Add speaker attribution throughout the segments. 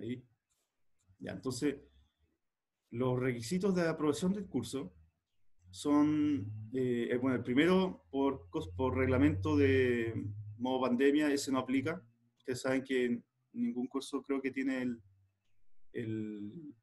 Speaker 1: Ahí. Ya, entonces, los requisitos de aprobación del curso son, bueno, el primero, por reglamento de modo pandemia, ese no aplica. Ustedes saben que ningún curso creo que tiene el,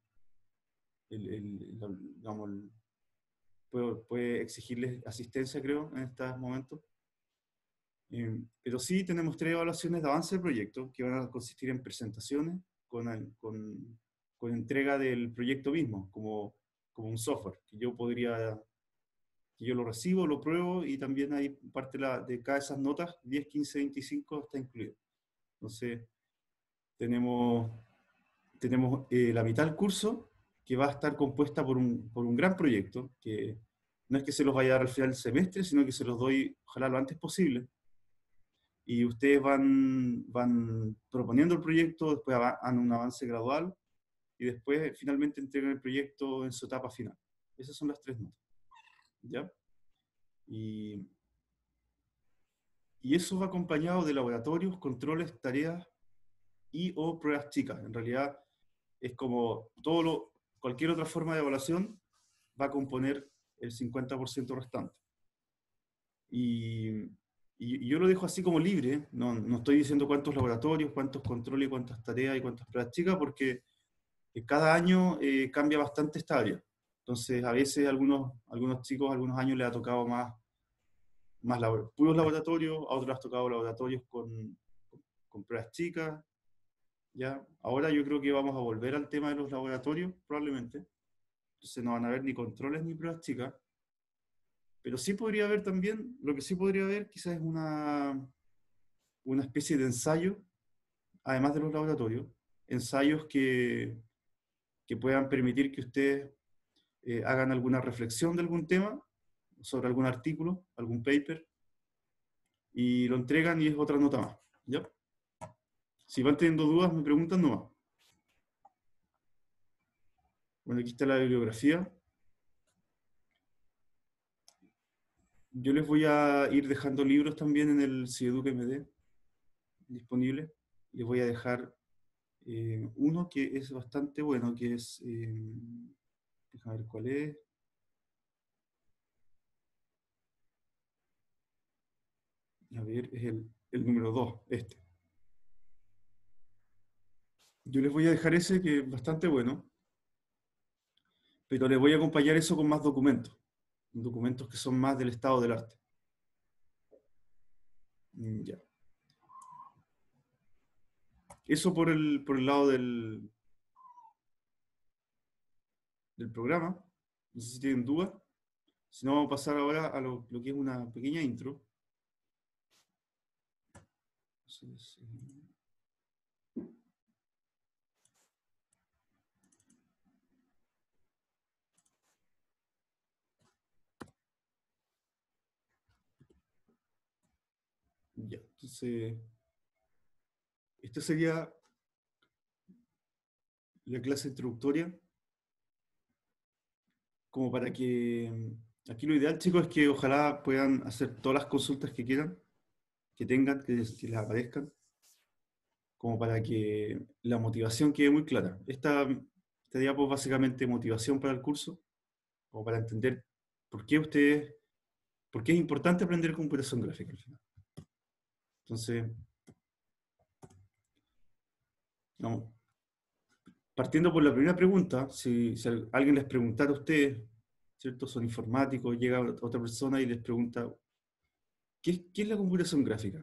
Speaker 1: digamos, puede exigirles asistencia, creo, en estos momentos. Pero sí tenemos 3 evaluaciones de avance del proyecto que van a consistir en presentaciones con entrega del proyecto mismo, como un software, que yo lo recibo, lo pruebo y también hay parte de cada de esas notas, 10, 15, 25 está incluido. Entonces, tenemos, tenemos la mitad del curso que va a estar compuesta por un gran proyecto, que no es que se los vaya a dar al final del semestre, sino que se los doy, ojalá lo antes posible, y ustedes van proponiendo el proyecto, después han un avance gradual, y después finalmente entregan el proyecto en su etapa final. Esas son las 3 notas. ¿Ya? Y, y eso va acompañado de laboratorios, controles, tareas y o pruebas chicas. En realidad es como cualquier otra forma de evaluación va a componer el 50% restante. Y, y yo lo dejo así como libre, no estoy diciendo cuántos laboratorios, cuántos controles, cuántas tareas y cuántas pruebas chicas, porque cada año cambia bastante esta área. Entonces, a veces algunos chicos, algunos años les ha tocado más puros laboratorios, a otros les ha tocado laboratorios con pruebas chicas. ¿Ya? Ahora yo creo que vamos a volver al tema de los laboratorios, probablemente. Entonces no van a haber ni controles ni pruebas chicas. Pero sí podría haber también, lo que sí podría haber quizás es una especie de ensayo, además de los laboratorios, ensayos que puedan permitir que ustedes hagan alguna reflexión de algún tema, sobre algún artículo, algún paper, y lo entregan y es otra nota más. ¿Ya? Si van teniendo dudas, me preguntan nomás. Bueno, aquí está la bibliografía. Yo les voy a ir dejando libros también en el Ciudad MD disponible. Les voy a dejar uno que es bastante bueno, que es, déjame ver cuál es. A ver, es el número 2 este. Yo les voy a dejar ese que es bastante bueno, pero les voy a acompañar eso con más documentos que son más del estado del arte. Ya. Eso por el lado del programa. No sé si tienen dudas. Si no, vamos a pasar ahora a lo que es una pequeña intro. Entonces, ya. Entonces, esta sería la clase introductoria, como para que, aquí lo ideal, chicos, es que ojalá puedan hacer todas las consultas que quieran, que tengan, que les aparezcan, como para que la motivación quede muy clara. Esta diapo es básicamente motivación para el curso, como para entender por qué ustedes, por qué es importante aprender computación gráfica al final. Entonces, vamos, partiendo por la primera pregunta, si alguien les preguntara a ustedes, ¿cierto? Son informáticos, llega otra persona y les pregunta, ¿qué es la computación gráfica?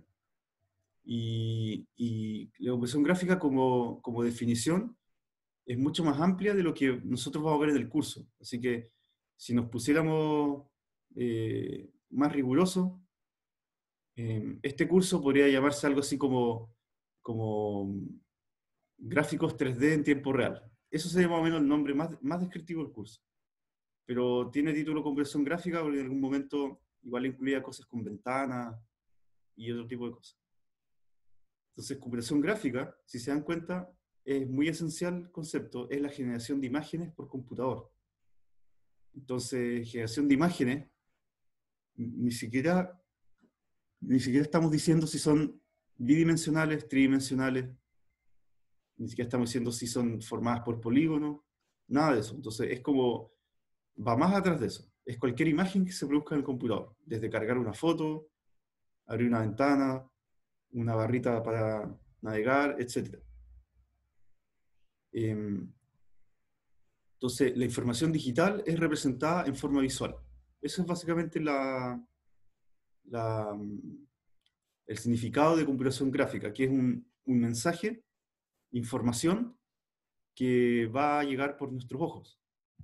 Speaker 1: Y la computación gráfica como definición es mucho más amplia de lo que nosotros vamos a ver en el curso. Así que si nos pusiéramos más rigurosos, este curso podría llamarse algo así como gráficos 3D en tiempo real. Eso sería más o menos el nombre más descriptivo del curso. Pero tiene título computación gráfica porque en algún momento igual incluía cosas con ventanas y otro tipo de cosas. Entonces, computación gráfica, si se dan cuenta, es muy esencial el concepto, es la generación de imágenes por computador. Entonces, generación de imágenes, ni siquiera, ni siquiera estamos diciendo si son bidimensionales, tridimensionales. ni siquiera estamos diciendo si son formadas por polígonos, nada de eso. Entonces es como, va más atrás de eso. Es cualquier imagen que se produzca en el computador, desde cargar una foto, abrir una ventana, una barrita para navegar, etc. Entonces, la información digital es representada en forma visual. Eso es básicamente la, el significado de computación gráfica, que es un mensaje, información, que va a llegar por nuestros ojos.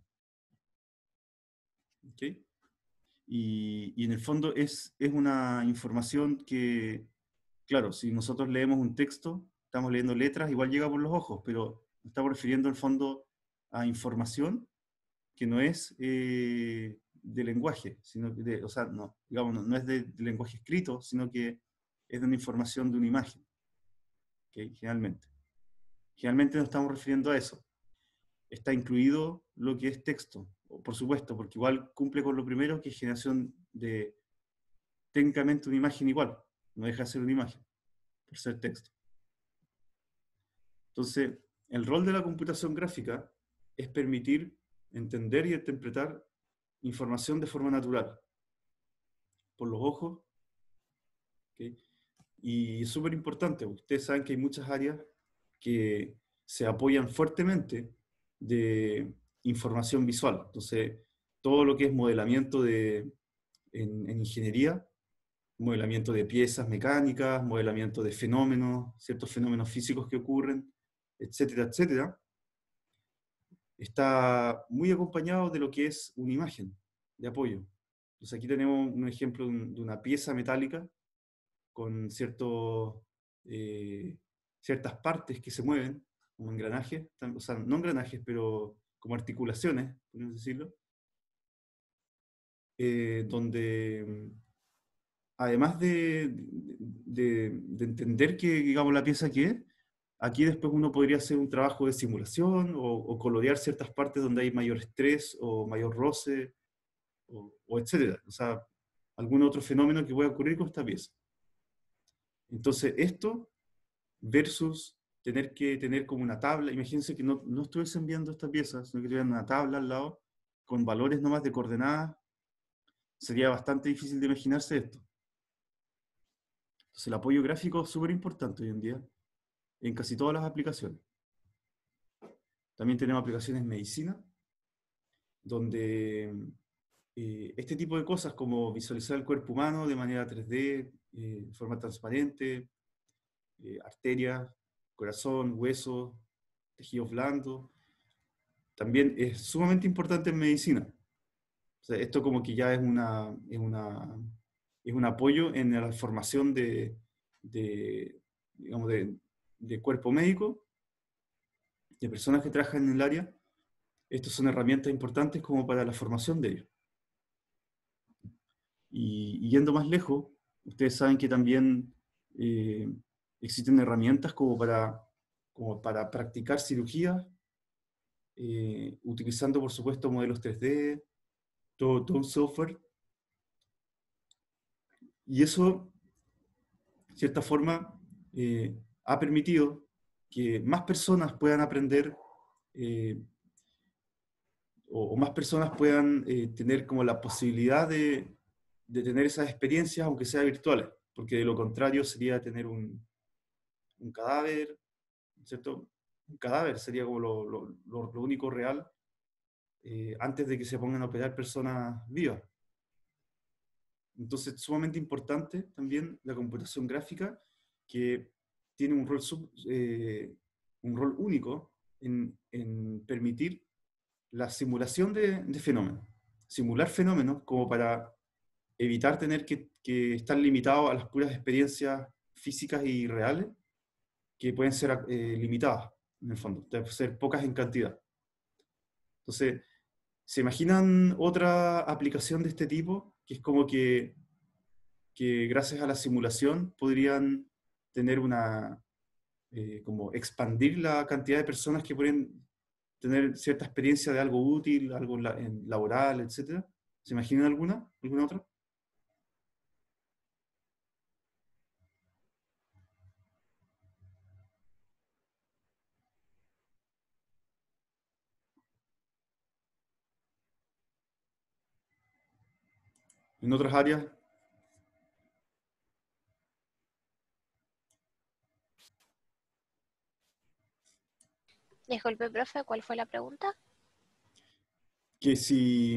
Speaker 1: ¿Okay? Y en el fondo es una información que, claro, si nosotros leemos un texto, estamos leyendo letras, igual llega por los ojos, pero estamos refiriendo en el fondo a información que no es de lenguaje, sino que o sea, no, digamos, no es de lenguaje escrito, sino que es de una información de una imagen, ¿okay? Generalmente. Generalmente nos estamos refiriendo a eso. Está incluido lo que es texto, por supuesto, porque igual cumple con lo primero, que es generación de técnicamente una imagen igual, no deja de ser una imagen, por ser texto. Entonces, el rol de la computación gráfica es permitir entender y interpretar información de forma natural, por los ojos, ¿okay? Y es súper importante, ustedes saben que hay muchas áreas que se apoyan fuertemente de información visual. Entonces, todo lo que es modelamiento en ingeniería, modelamiento de piezas mecánicas, modelamiento de fenómenos, ciertos fenómenos físicos que ocurren, etcétera, etcétera, está muy acompañado de lo que es una imagen de apoyo. Entonces aquí tenemos un ejemplo de una pieza metálica con ciertas partes que se mueven, como engranajes, o sea, no engranajes, pero como articulaciones, podemos decirlo, donde además de entender que, digamos, la pieza que es, aquí después uno podría hacer un trabajo de simulación o colorear ciertas partes donde hay mayor estrés o mayor roce, o etcétera. O sea, algún otro fenómeno que pueda ocurrir con esta pieza. Entonces, esto versus tener que tener como una tabla, imagínense que no estuviesen viendo esta pieza, sino que tuvieran una tabla al lado con valores nomás de coordenadas, sería bastante difícil de imaginarse esto. Entonces, el apoyo gráfico es súper importante hoy en día en casi todas las aplicaciones. También tenemos aplicaciones en medicina, donde este tipo de cosas como visualizar el cuerpo humano de manera 3D, de forma transparente, arterias, corazón, huesos, tejidos blandos, también es sumamente importante en medicina. O sea, esto como que ya es un apoyo en la formación digamos, de cuerpo médico, de personas que trabajan en el área. Estas son herramientas importantes como para la formación de ellos. Y yendo más lejos, ustedes saben que también existen herramientas como para practicar cirugía, utilizando por supuesto modelos 3D, todo un software. Y eso, de cierta forma, ha permitido que más personas puedan aprender eh, o más personas puedan tener como la posibilidad de tener esas experiencias, aunque sean virtuales, porque de lo contrario sería tener un cadáver, ¿cierto? Un cadáver sería como lo único real antes de que se pongan a operar personas vivas. Entonces, sumamente importante también la computación gráfica, que tiene un rol único en permitir la simulación de fenómenos. Simular fenómenos como para evitar tener que estar limitados a las puras experiencias físicas y reales, que pueden ser limitadas, en el fondo, deben ser pocas en cantidad. Entonces, ¿se imaginan otra aplicación de este tipo? Que es como que gracias a la simulación podrían tener como expandir la cantidad de personas que pueden tener cierta experiencia de algo útil, algo laboral, etcétera. ¿Se imaginan alguna otra? En otras áreas,
Speaker 2: Disculpe, profe, ¿cuál fue la pregunta?
Speaker 1: que si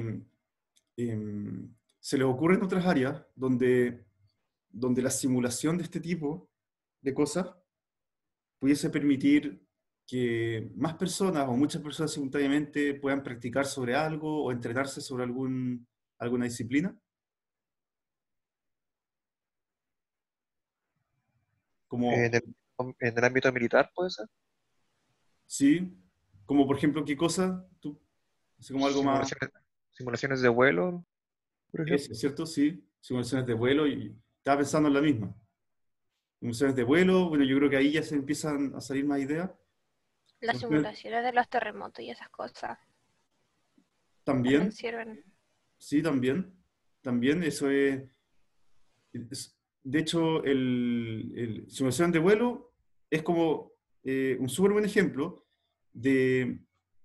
Speaker 1: se les ocurre en otras áreas donde la simulación de este tipo de cosas pudiese permitir que más personas o muchas personas simultáneamente puedan practicar sobre algo o entrenarse sobre alguna disciplina, como,
Speaker 3: En en el ámbito militar, puede ser.
Speaker 1: sí, como por ejemplo, ¿qué cosa? Tú, así como algo más,
Speaker 3: Simulaciones, simulaciones de vuelo, por ejemplo.
Speaker 1: eso, ¿cierto? Sí, simulaciones de vuelo y estaba pensando en la misma. Simulaciones de vuelo, bueno, yo creo que ahí ya se empiezan a salir más ideas.
Speaker 2: Las
Speaker 1: Simulaciones
Speaker 2: simulaciones de los terremotos y esas cosas también
Speaker 1: también,
Speaker 2: sirven.
Speaker 1: sí, también, eso de hecho, simulación de vuelo es como un súper buen ejemplo de,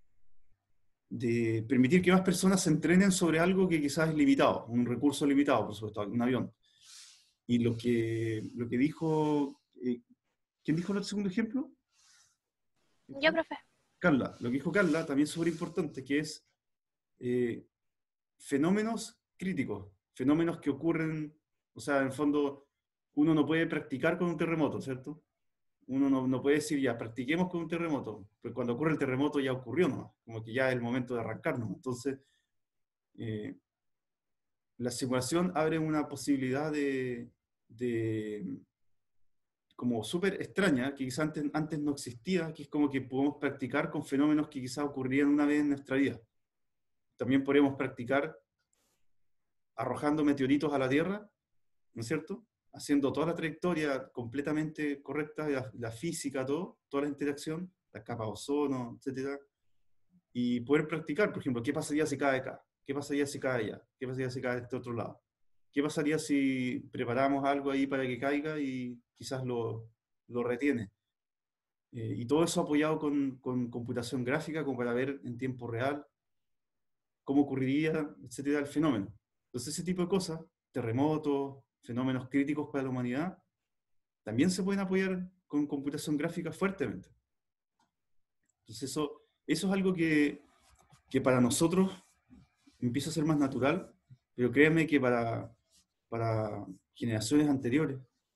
Speaker 1: de permitir que más personas se entrenen sobre algo que quizás es limitado, un recurso limitado, por supuesto, un avión. Y lo que dijo, ¿quién dijo el segundo ejemplo?
Speaker 2: Yo, profe.
Speaker 1: Carla. Lo que dijo Carla también es súper importante, que es eh, fenómenos críticos, fenómenos que ocurren, o sea, en el fondo, uno no puede practicar con un terremoto, ¿cierto? Uno no puede decir, ya, practiquemos con un terremoto, pero cuando ocurre el terremoto ya ocurrió, ¿no? Como que ya es el momento de arrancarnos. Entonces, eh, la simulación abre una posibilidad de como súper extraña, que quizás antes no existía, que es como que podemos practicar con fenómenos que quizás ocurrían una vez en nuestra vida. También podemos practicar arrojando meteoritos a la Tierra, ¿no es cierto? Haciendo toda la trayectoria completamente correcta, la física, toda la interacción, la capa de ozono, etcétera, y poder practicar, por ejemplo, qué pasaría si cae acá, qué pasaría si cae allá, qué pasaría si cae de este otro lado, qué pasaría si preparamos algo ahí para que caiga y quizás lo retiene. Y todo eso apoyado con computación gráfica, como para ver en tiempo real cómo ocurriría, etcétera, el fenómeno. Entonces, ese tipo de cosas, terremotos, fenómenos críticos para la humanidad, también se pueden apoyar con computación gráfica fuertemente. Entonces, eso es algo que para nosotros empieza a ser más natural, pero créeme que para generaciones anteriores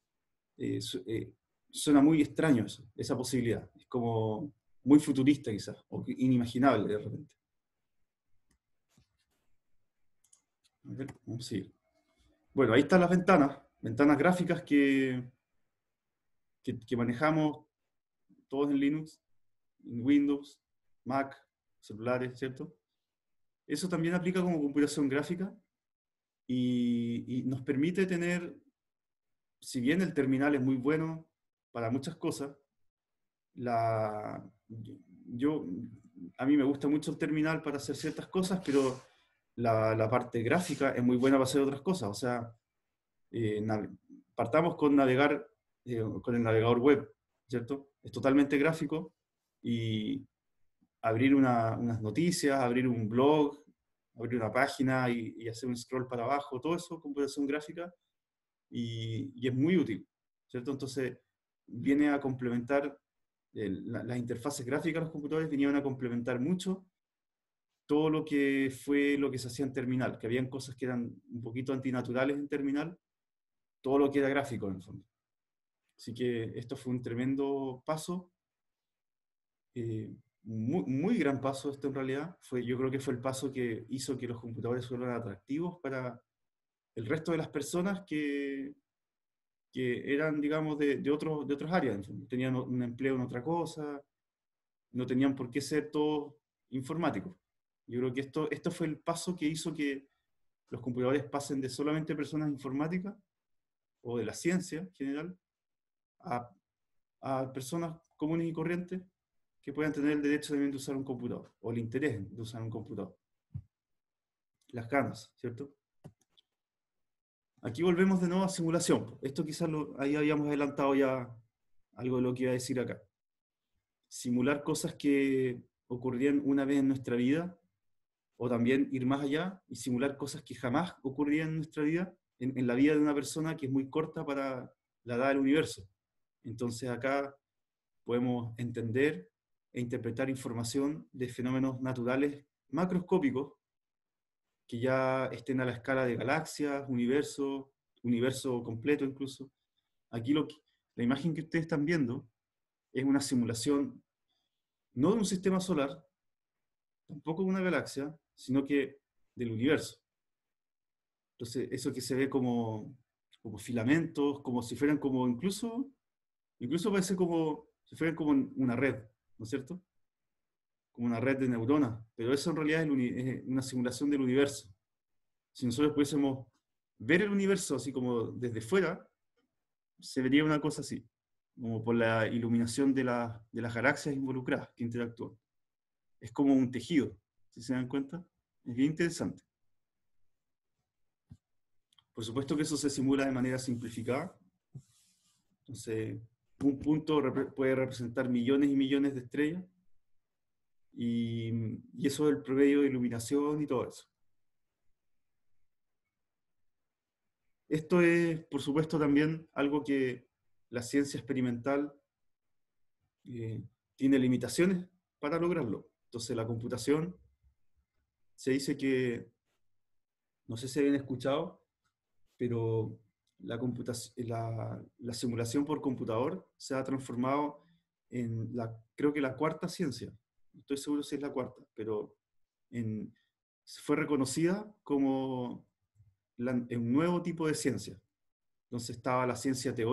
Speaker 1: suena muy extraño eso, esa posibilidad. Es como muy futurista quizás, o inimaginable de repente. A ver, vamos a seguir. Bueno, ahí están las ventanas gráficas que manejamos todos en Linux, en Windows, Mac, celulares, ¿cierto? Eso también aplica como computación gráfica y nos permite tener, si bien el terminal es muy bueno para muchas cosas, la, yo, a mí me gusta mucho el terminal para hacer ciertas cosas, pero la parte gráfica es muy buena para hacer otras cosas. O sea, eh, partamos con navegar con el navegador web, ¿cierto? Es totalmente gráfico y abrir unas noticias, abrir un blog, abrir una página y hacer un scroll para abajo, todo eso, computación gráfica, y es muy útil, ¿cierto? Entonces, viene a complementar, las interfaces gráficas de los computadores vinieron a complementar mucho todo lo que fue lo que se hacía en terminal, que habían cosas que eran un poquito antinaturales en terminal, todo lo que era gráfico en el fondo. Así que esto fue un tremendo paso, muy, muy gran paso esto en realidad. Yo creo que fue el paso que hizo que los computadores fueran atractivos para el resto de las personas que eran, digamos, de otras áreas. En fondo. Tenían un empleo en otra cosa, no tenían por qué ser todos informáticos. Yo creo que esto fue el paso que hizo que los computadores pasen de solamente personas informáticas o de la ciencia en general a, a personas comunes y corrientes que puedan tener el derecho también de usar un computador o el interés de usar un computador. Las ganas, ¿cierto? Aquí volvemos de nuevo a simulación. Esto quizás ahí habíamos adelantado ya algo de lo que iba a decir acá. Simular cosas que ocurrían una vez en nuestra vida o también ir más allá y simular cosas que jamás ocurrirían en nuestra vida, en la vida de una persona que es muy corta para la edad del universo. Entonces acá podemos entender e interpretar información de fenómenos naturales macroscópicos que ya estén a la escala de galaxias, universo completo incluso. Aquí la imagen que ustedes están viendo es una simulación no de un sistema solar, tampoco de una galaxia, sino que del universo. Entonces, eso que se ve como filamentos, como si fueran como incluso parece como si fueran como una red, ¿no es cierto? Como una red de neuronas, pero eso en realidad es una simulación del universo. Si nosotros pudiésemos ver el universo así como desde fuera, se vería una cosa así, como por la iluminación de las galaxias involucradas que interactúan. Es como un tejido, si se dan cuenta. Es bien interesante. Por supuesto que eso se simula de manera simplificada. Entonces, un punto puede representar millones y millones de estrellas, y eso es el promedio de iluminación y todo eso. Esto es, por supuesto, también algo que la ciencia experimental eh, tiene limitaciones para lograrlo. Entonces, la computación, se dice que, no sé si habían escuchado, pero la simulación por computador se ha transformado en, creo que la cuarta ciencia. No estoy seguro si es la cuarta, pero fue reconocida como un nuevo tipo de ciencia. Entonces estaba la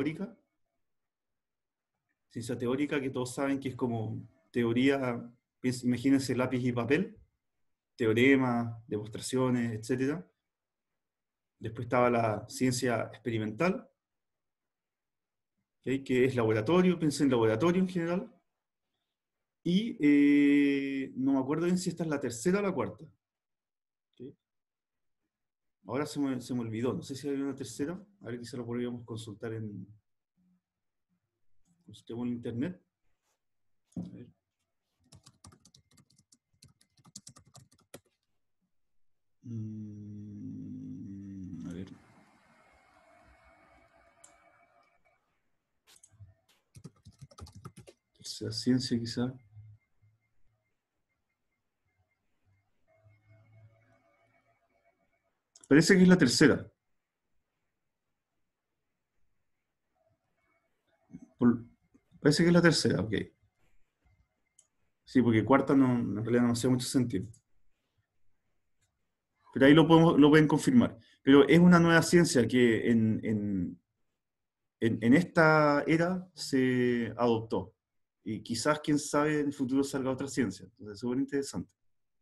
Speaker 1: ciencia teórica que todos saben que es como teoría, imagínense lápiz y papel, teoremas, demostraciones, etc. Después estaba la ciencia experimental, ¿okay? Que es laboratorio, piensen en laboratorio en general. Y no me acuerdo bien si esta es la tercera o la cuarta. ¿Okay? Ahora se me olvidó, no sé si hay una tercera. A ver, quizá lo podríamos consultar consultemos en internet. A ver. A ver. Tercera ciencia quizá. Parece que es la tercera. Parece que es la tercera, ok. Sí, porque cuarta no, en realidad no hace mucho sentido. Pero ahí lo pueden confirmar. Pero es una nueva ciencia que en esta era se adoptó. Y quizás, quién sabe, en el futuro salga otra ciencia. Entonces, es súper interesante.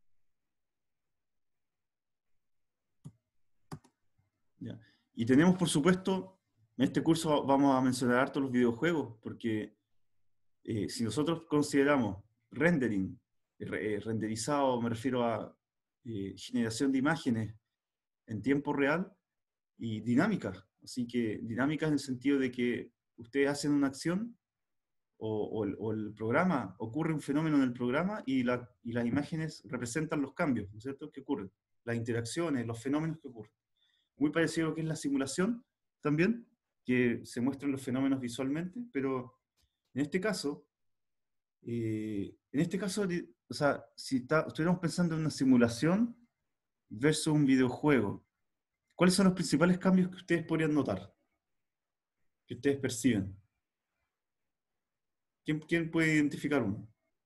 Speaker 1: ¿Ya? Y tenemos, por supuesto, en este curso vamos a mencionar harto los videojuegos, porque si nosotros consideramos rendering, renderizado, me refiero a generación de imágenes en tiempo real y dinámicas. Así que dinámicas en el sentido de que ustedes hacen una acción o el programa, ocurre un fenómeno en el programa y las imágenes representan los cambios, ¿no es cierto?, que ocurren, las interacciones, los fenómenos que ocurren. Muy parecido a lo que es la simulación también, que se muestran los fenómenos visualmente, pero en este caso, o sea, si estuviéramos pensando en una simulación versus un videojuego, ¿cuáles son los principales cambios que ustedes podrían notar, que ustedes perciben? ¿Quién puede identificar uno?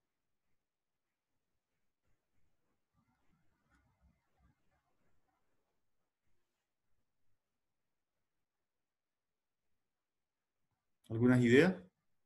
Speaker 1: ¿Algunas ideas?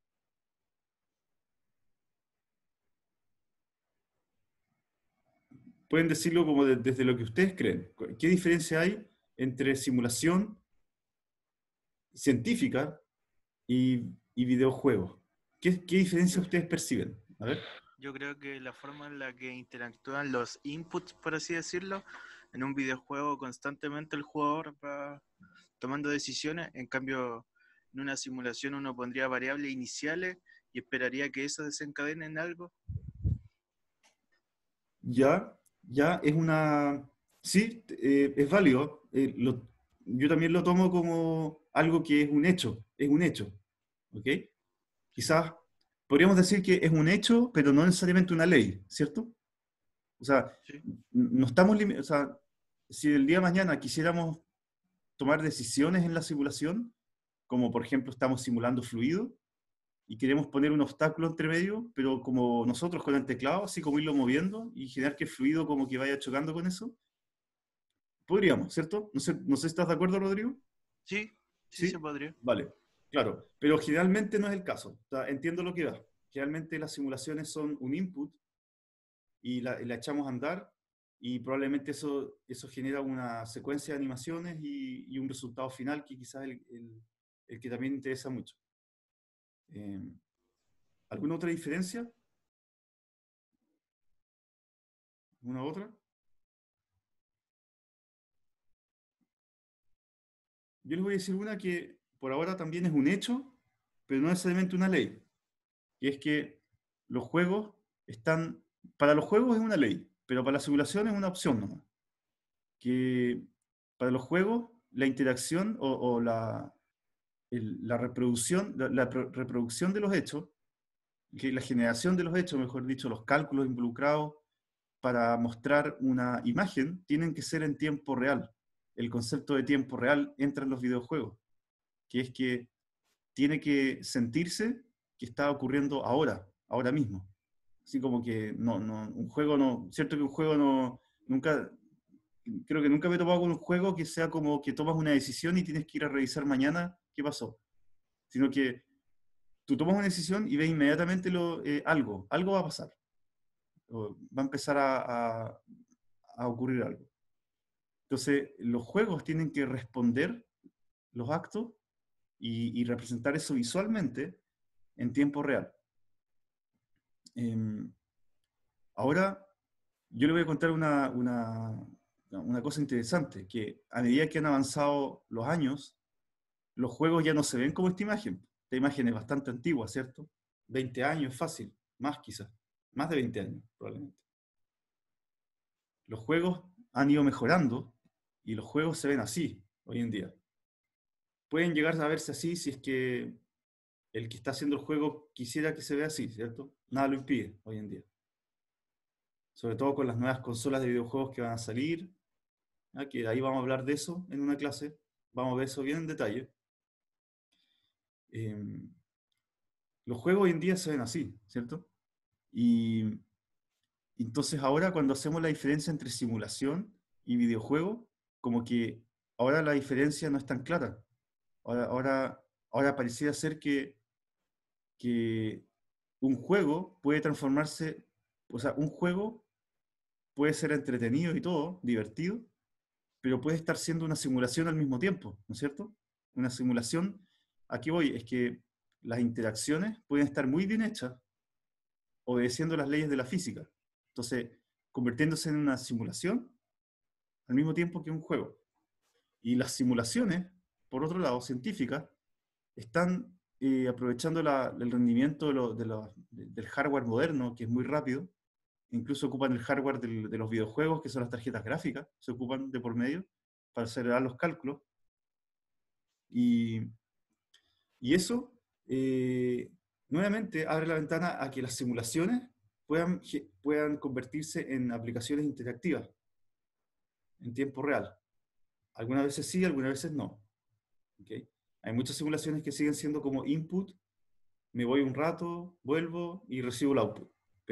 Speaker 1: Pueden decirlo como desde lo que ustedes creen. ¿Qué diferencia hay entre simulación científica y videojuegos? ¿Qué diferencia ustedes perciben? A ver.
Speaker 4: Yo creo que la forma en la que interactúan los inputs, por así decirlo, en un videojuego constantemente el jugador va tomando decisiones, en cambio en una simulación uno pondría variables iniciales y esperaría que eso desencadene en algo.
Speaker 1: Ya, ya es sí, es válido. Yo también lo tomo como algo que es un hecho, ¿ok? Quizás podríamos decir que es un hecho, pero no necesariamente una ley, ¿cierto? O sea,
Speaker 4: Sí.
Speaker 1: no estamos o sea, si el día de mañana quisiéramos tomar decisiones en la simulación, como por ejemplo estamos simulando fluido, y queremos poner un obstáculo entre medio, pero como nosotros con el teclado, así como irlo moviendo y generar que el fluido como que vaya chocando con eso, podríamos, ¿cierto? No sé si estás de acuerdo, Rodrigo.
Speaker 4: Sí, sí se
Speaker 1: ¿Sí?
Speaker 4: podría.
Speaker 1: Vale, claro. Pero generalmente no es el caso. O sea, entiendo lo que va. Generalmente las simulaciones son un input y la echamos a andar y probablemente eso genera una secuencia de animaciones y un resultado final que quizás es el que también interesa mucho. Eh, ¿Alguna otra diferencia? ¿Alguna otra? Yo les voy a decir una que por ahora también es un hecho, pero no necesariamente una ley. Y es que los juegos están, para los juegos es una ley, pero para la simulación es una opción nomás. Que para los juegos la interacción o la reproducción, reproducción de los hechos, que la generación de los hechos, mejor dicho, los cálculos involucrados para mostrar una imagen, tienen que ser en tiempo real. El concepto de tiempo real entra en los videojuegos, que es que tiene que sentirse que está ocurriendo ahora mismo. Así como que un juego no, cierto que un juego no, nunca, creo que nunca me he topado con un juego que sea como que tomas una decisión y tienes que ir a revisar mañana qué pasó, sino que tú tomas una decisión y ves inmediatamente algo va a pasar, o va a empezar a ocurrir algo. Entonces, los juegos tienen que responder los actos y representar eso visualmente en tiempo real. Eh, Ahora, yo le voy a contar una cosa interesante, que a medida que han avanzado los años, los juegos ya no se ven como esta imagen. Esta imagen es bastante antigua, ¿cierto? 20 años, fácil, más quizás, más de 20 años, probablemente. Los juegos han ido mejorando y los juegos se ven así hoy en día. Pueden llegar a verse así si es que el que está haciendo el juego quisiera que se vea así, ¿cierto? Nada lo impide hoy en día. Sobre todo con las nuevas consolas de videojuegos que van a salir, ¿ya? Que ahí vamos a hablar de eso en una clase, vamos a ver eso bien en detalle. Eh, los juegos hoy en día se ven así, ¿cierto? Y entonces ahora cuando hacemos la diferencia entre simulación y videojuego, como que ahora la diferencia no es tan clara. Ahora pareciera ser que un juego puede transformarse, o sea, un juego puede ser entretenido y todo, divertido, pero puede estar siendo una simulación al mismo tiempo, ¿no es cierto? Una simulación, aquí voy, es que las interacciones pueden estar muy bien hechas, obedeciendo las leyes de la física. Entonces, convirtiéndose en una simulación al mismo tiempo que un juego. Y las simulaciones, por otro lado, científicas, están aprovechando el rendimiento del hardware moderno, que es muy rápido. Incluso ocupan el hardware de los videojuegos, que son las tarjetas gráficas, se ocupan de por medio para acelerar los cálculos. Y, y eso, nuevamente, abre la ventana a que las simulaciones puedan convertirse en aplicaciones interactivas en tiempo real. Algunas veces sí, algunas veces no. ¿Okay? Hay muchas simulaciones que siguen siendo como input, me voy un rato, vuelvo y recibo el output.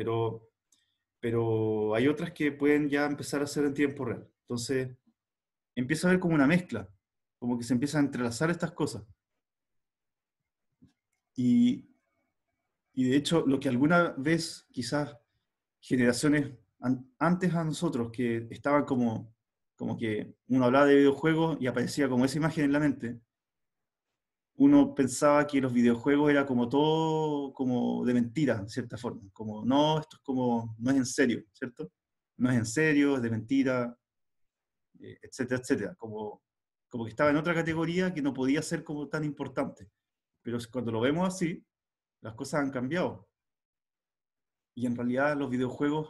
Speaker 1: Pero hay otras que pueden ya empezar a ser en tiempo real. Entonces, empieza a haber como una mezcla, como que se empiezan a entrelazar estas cosas. Y, y de hecho, lo que alguna vez quizás generaciones antes a nosotros, que estaban como que uno hablaba de videojuegos y aparecía como esa imagen en la mente, uno pensaba que los videojuegos era como todo como de mentira, en cierta forma. Como, no, esto es como, no es en serio, ¿cierto? No es en serio, es de mentira, etcétera, etcétera. Como que estaba en otra categoría que no podía ser como tan importante. Pero cuando lo vemos así, las cosas han cambiado. Y en realidad los videojuegos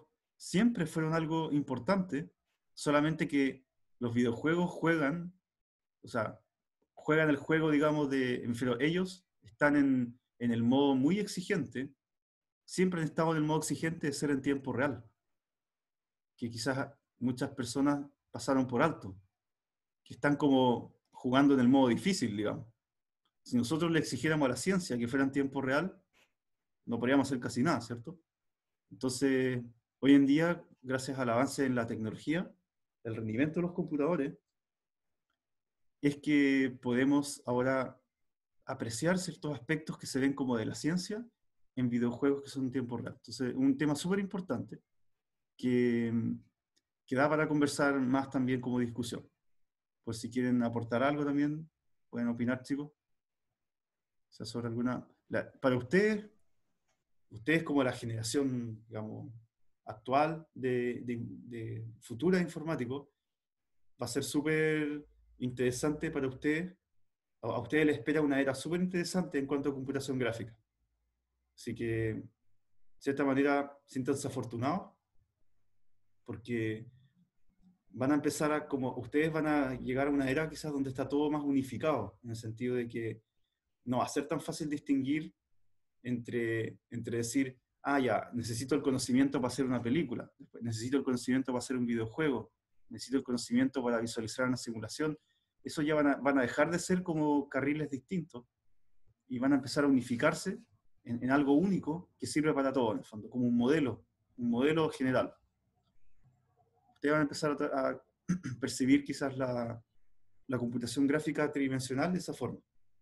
Speaker 1: siempre fueron algo importante, solamente que los videojuegos o sea, juegan el juego, digamos, pero ellos están en el modo muy exigente, siempre han estado en el modo exigente de ser en tiempo real, que quizás muchas personas pasaron por alto, que están como jugando en el modo difícil, digamos. Si nosotros le exigiéramos a la ciencia que fuera en tiempo real, no podríamos hacer casi nada, ¿cierto? Entonces, hoy en día, gracias al avance en la tecnología, el rendimiento de los computadores, es que podemos ahora apreciar ciertos aspectos que se ven como de la ciencia en videojuegos que son en tiempo real. Entonces, un tema súper importante que, que da para conversar más también como discusión. Pues si quieren aportar algo también, pueden opinar, chicos. O sea, sobre alguna... para ustedes como la generación, digamos, actual de futura informáticos, va a ser súper interesante para ustedes. A ustedes les espera una era súper interesante en cuanto a computación gráfica. Así que, de cierta manera, siéntanse afortunados, porque van a empezar como ustedes van a llegar a una era quizás donde está todo más unificado, en el sentido de que no va a ser tan fácil distinguir entre decir, ah, ya, necesito el conocimiento para hacer una película, después, necesito el conocimiento para hacer un videojuego, necesito el conocimiento para visualizar una simulación. Eso ya van a dejar de ser como carriles distintos y van a empezar a unificarse en algo único que sirve para todo, en el fondo, como un modelo general. Ustedes van a empezar a percibir quizás la computación gráfica tridimensional de esa forma.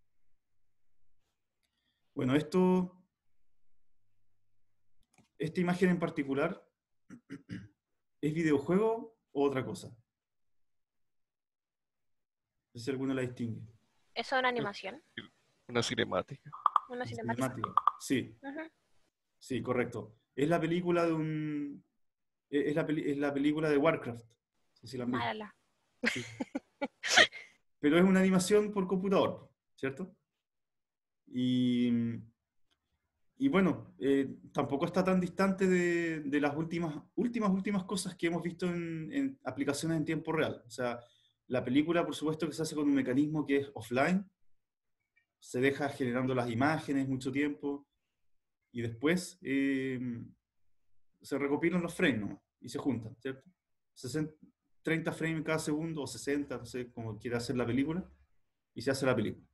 Speaker 1: Bueno, esta imagen en particular, ¿es videojuego o otra cosa? No sé si alguno la distingue.
Speaker 2: ¿Eso es una animación?
Speaker 3: Una cinemática.
Speaker 2: ¿Una cinemática?
Speaker 1: Cinemática. Sí,
Speaker 2: Ujú.
Speaker 1: sí, correcto. Es la película es la película de Warcraft. No sé si la han visto.
Speaker 2: Málala.
Speaker 1: Sí. Pero es una animación por computador, ¿cierto? Y bueno, tampoco está tan distante de las últimas cosas que hemos visto en aplicaciones en tiempo real. O sea, la película, por supuesto, que se hace con un mecanismo que es offline, se deja generando las imágenes mucho tiempo, y después se recopilan los frames, ¿no? Y se juntan, ¿cierto? 60, 30 frames cada segundo, o 60, no sé, como quiera hacer la película, y se hace la película.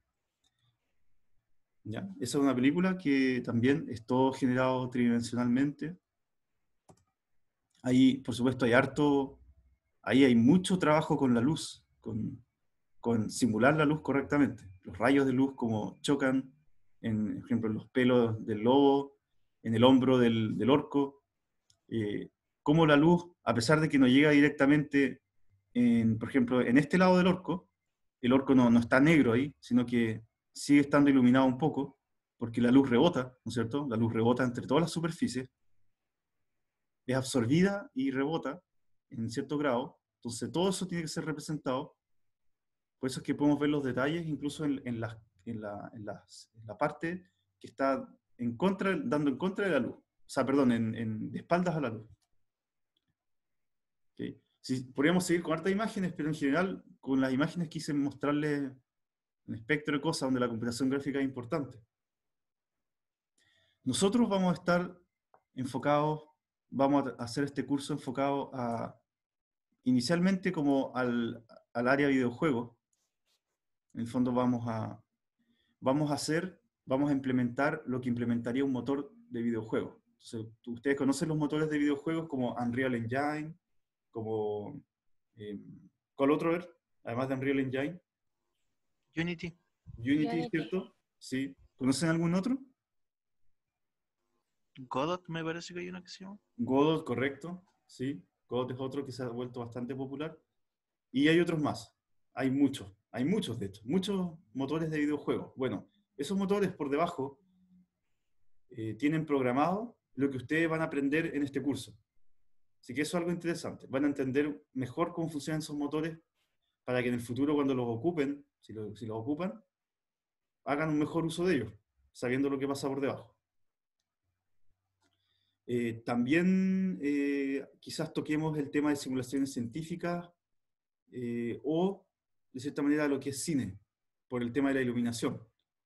Speaker 1: ¿Ya? Esa es una película que también es todo generado tridimensionalmente. Ahí, por supuesto, ahí hay mucho trabajo con la luz, con simular la luz correctamente. Los rayos de luz como chocan, por ejemplo, en los pelos del lobo, en el hombro del orco. Cómo la luz, a pesar de que no llega directamente, por ejemplo, en este lado del orco, el orco no está negro ahí, sino que sigue estando iluminado un poco, porque la luz rebota, ¿no es cierto? La luz rebota entre todas las superficies, es absorbida y rebota en cierto grado, entonces todo eso tiene que ser representado. Por eso es que podemos ver los detalles incluso en la parte que está dando en contra de la luz, o sea, perdón, de espaldas a la luz. ¿Okay? Sí, podríamos seguir con hartas imágenes, pero en general con las imágenes quise mostrarles un espectro de cosas donde la computación gráfica es importante. Nosotros vamos a estar enfocados, vamos a hacer este curso enfocado inicialmente como al área de videojuegos. En el fondo vamos a implementar lo que implementaría un motor de videojuego. Entonces, ustedes conocen los motores de videojuegos como Unreal Engine, como ¿cuál otro ver? Además de Unreal Engine.
Speaker 4: Unity.
Speaker 1: Unity, ¿cierto? Sí. ¿Conocen algún otro?
Speaker 4: Godot me parece que hay una que se llama.
Speaker 1: Godot, correcto. Sí. Godot es otro que se ha vuelto bastante popular. Y hay otros más. Hay muchos de hecho. Muchos motores de videojuegos. Bueno, esos motores por debajo tienen programado lo que ustedes van a aprender en este curso. Así que eso es algo interesante. Van a entender mejor cómo funcionan esos motores para que en el futuro cuando los ocupen, si los ocupan, hagan un mejor uso de ellos, sabiendo lo que pasa por debajo. También quizás toquemos el tema de simulaciones científicas o, de cierta manera, lo que es cine, por el tema de la iluminación.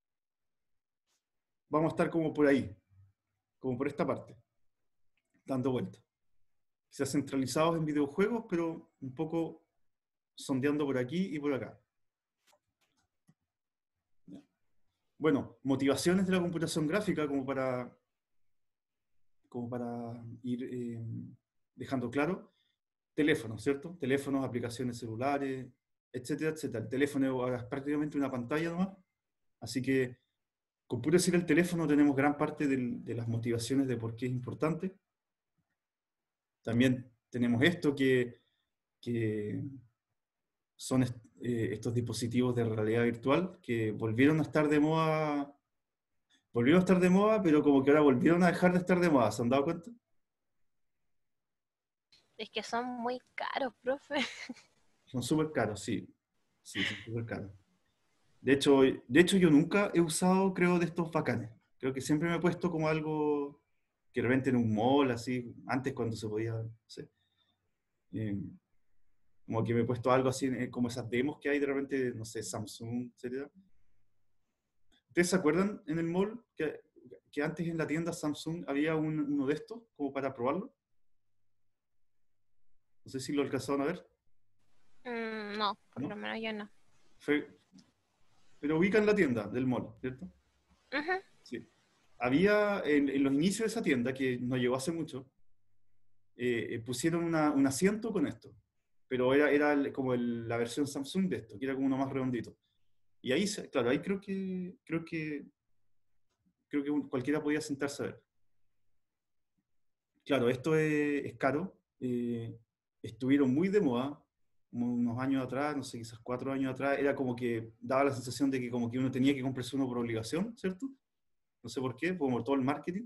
Speaker 1: Vamos a estar como por ahí, como por esta parte, dando vueltas. Quizás centralizados en videojuegos, pero un poco sondeando por aquí y por acá. Bueno, motivaciones de la computación gráfica, como para ir dejando claro. Teléfonos, ¿cierto? Teléfonos, aplicaciones celulares, etcétera, etcétera. El teléfono ahora es prácticamente una pantalla nomás. Así que, con puro decir el teléfono, tenemos gran parte de las motivaciones de por qué es importante. También tenemos esto que son estos dispositivos de realidad virtual que volvieron a estar de moda. Volvieron a estar de moda, pero como que ahora volvieron a dejar de estar de moda. ¿Se han dado cuenta?
Speaker 2: Es que son muy caros, profe.
Speaker 1: Son súper caros, sí. Sí, son súper caros. De hecho, yo nunca he usado, creo, de estos bacanes. Creo que siempre me he puesto como algo que de repente en un mall, así, antes cuando se podía, no sé, eh, como que me he puesto algo así, como esas demos que hay de repente, no sé, Samsung, etcétera. ¿Ustedes se acuerdan en el mall que antes en la tienda Samsung había uno de estos, como para probarlo? No sé si lo alcanzaron a ver,
Speaker 2: No, por lo
Speaker 1: ¿no?
Speaker 2: menos yo no.
Speaker 1: Fue, pero ubican la tienda del mall, ¿cierto?
Speaker 2: Ujú.
Speaker 1: Sí. Había en los inicios de esa tienda, que no llegó hace mucho, pusieron un asiento con esto, pero era como la versión Samsung de esto, que era como uno más redondito. Y ahí, claro, ahí creo que cualquiera podía sentarse a ver. Claro, esto es caro. Estuvieron muy de moda, como unos años atrás, no sé, quizás 4 años atrás, era como que daba la sensación de que como que uno tenía que comprarse uno por obligación, ¿cierto? No sé por qué, como todo el marketing.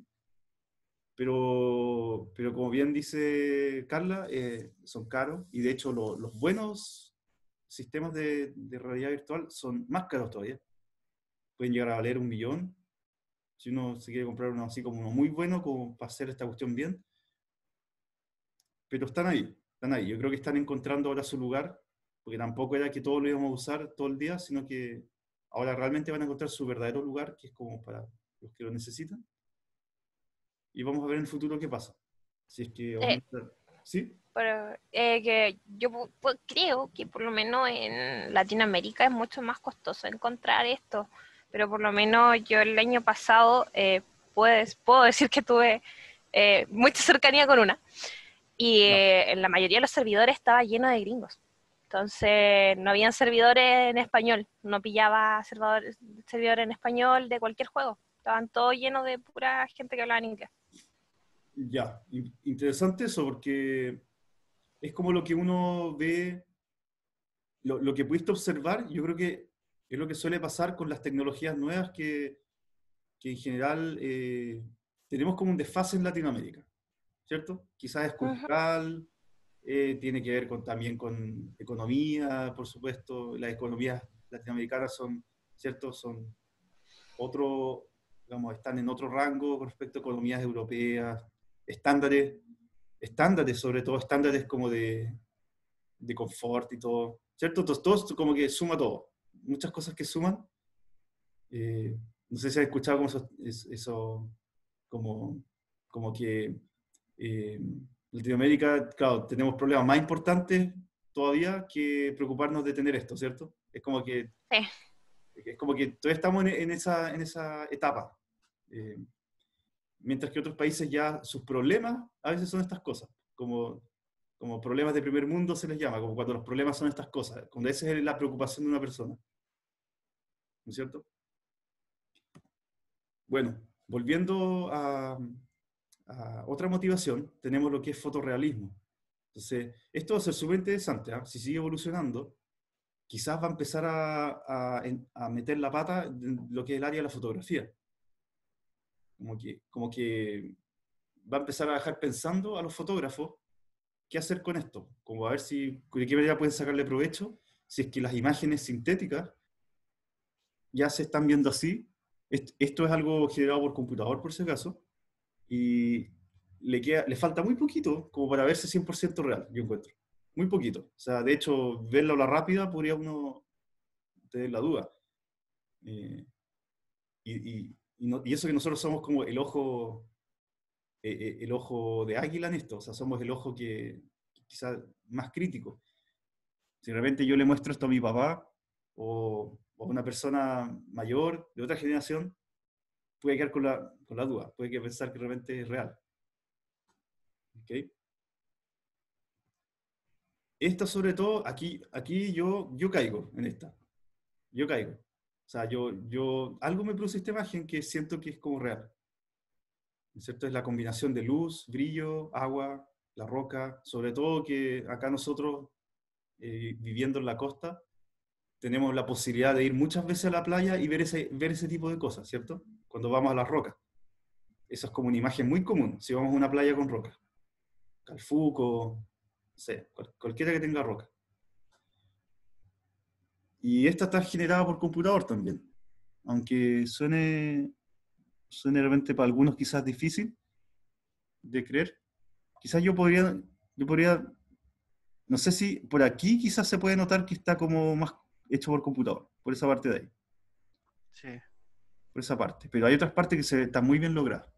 Speaker 1: Pero como bien dice Carla, son caros y de hecho los buenos sistemas de realidad virtual son más caros todavía. Pueden llegar a valer 1 millón. Si uno se quiere comprar uno así como uno muy bueno, como para hacer esta cuestión bien. Pero están ahí, están ahí. Yo creo que están encontrando ahora su lugar, porque tampoco era que todos lo íbamos a usar todo el día, sino que ahora realmente van a encontrar su verdadero lugar, que es como para los que lo necesitan. Y vamos a ver en el futuro qué pasa. Si es que
Speaker 2: Eh,
Speaker 1: aumenta. ¿Sí?
Speaker 2: pero que yo creo que por lo menos en Latinoamérica es mucho más costoso encontrar esto. Pero por lo menos yo el año pasado puedo decir que tuve mucha cercanía con una. Y
Speaker 1: No.
Speaker 2: en la mayoría de los servidores estaba lleno de gringos. Entonces no habían servidores en español, no pillaba servidores en español de cualquier juego. Estaban todos llenos de pura gente que hablaba en inglés.
Speaker 1: Ya, interesante eso, porque es como lo que uno ve, lo que pudiste observar, yo creo que es lo que suele pasar con las tecnologías nuevas que en general tenemos como un desfase en Latinoamérica, ¿cierto? Quizás es
Speaker 2: Ujú.
Speaker 1: cultural, tiene que ver también con economía, por supuesto. Las economías latinoamericanas son, ¿cierto? Son otro, digamos, están en otro rango con respecto a economías europeas, estándares sobre todo, estándares como de confort y todo, ¿cierto? Todo esto como que suma todo. Muchas cosas que suman. No sé si has escuchado como eso como, como que eh, Latinoamérica, claro, tenemos problemas más importantes todavía que preocuparnos de tener esto, ¿cierto?
Speaker 2: Sí.
Speaker 1: Es como que todavía estamos en esa etapa. Eh, Mientras que otros países ya sus problemas a veces son estas cosas, como problemas de primer mundo se les llama, como cuando los problemas son estas cosas, cuando esa es la preocupación de una persona, ¿no es cierto? Bueno, volviendo a otra motivación, tenemos lo que es fotorrealismo. Entonces, esto va a ser súper interesante, ¿ah? Si sigue evolucionando, quizás va a empezar a meter la pata en lo que es el área de la fotografía. Como que va a empezar a dejar pensando a los fotógrafos qué hacer con esto, como a ver de qué manera pueden sacarle provecho, si es que las imágenes sintéticas ya se están viendo así. Esto es algo generado por computador, por si acaso, y le falta muy poquito como para verse 100% real, yo encuentro. Muy poquito. O sea, de hecho, verlo a la rápida podría uno tener la duda. Eh, y eso que nosotros somos como el ojo de águila en esto, o sea, somos el ojo que quizás más crítico. Si de repente yo le muestro esto a mi papá o a una persona mayor de otra generación, puede quedar con la duda, puede que pensar que realmente es real. ¿Okay? Esto sobre todo, aquí yo caigo en esta. Yo caigo. O sea, algo me produce esta imagen que siento que es como real. ¿No es cierto? Es la combinación de luz, brillo, agua, la roca, sobre todo que acá nosotros, viviendo en la costa, tenemos la posibilidad de ir muchas veces a la playa y ver ese tipo de cosas, ¿cierto? Cuando vamos a las rocas. Eso es como una imagen muy común, si vamos a una playa con rocas. Calfuco, no sé, cualquiera que tenga roca. Y esta está generada por computador también. Aunque suene de repente para algunos quizás difícil de creer, quizás yo podría, no sé si por aquí quizás se puede notar que está como más hecho por computador, por esa parte de ahí,
Speaker 4: Sí.
Speaker 1: por esa parte. Pero hay otras partes que están muy bien logradas.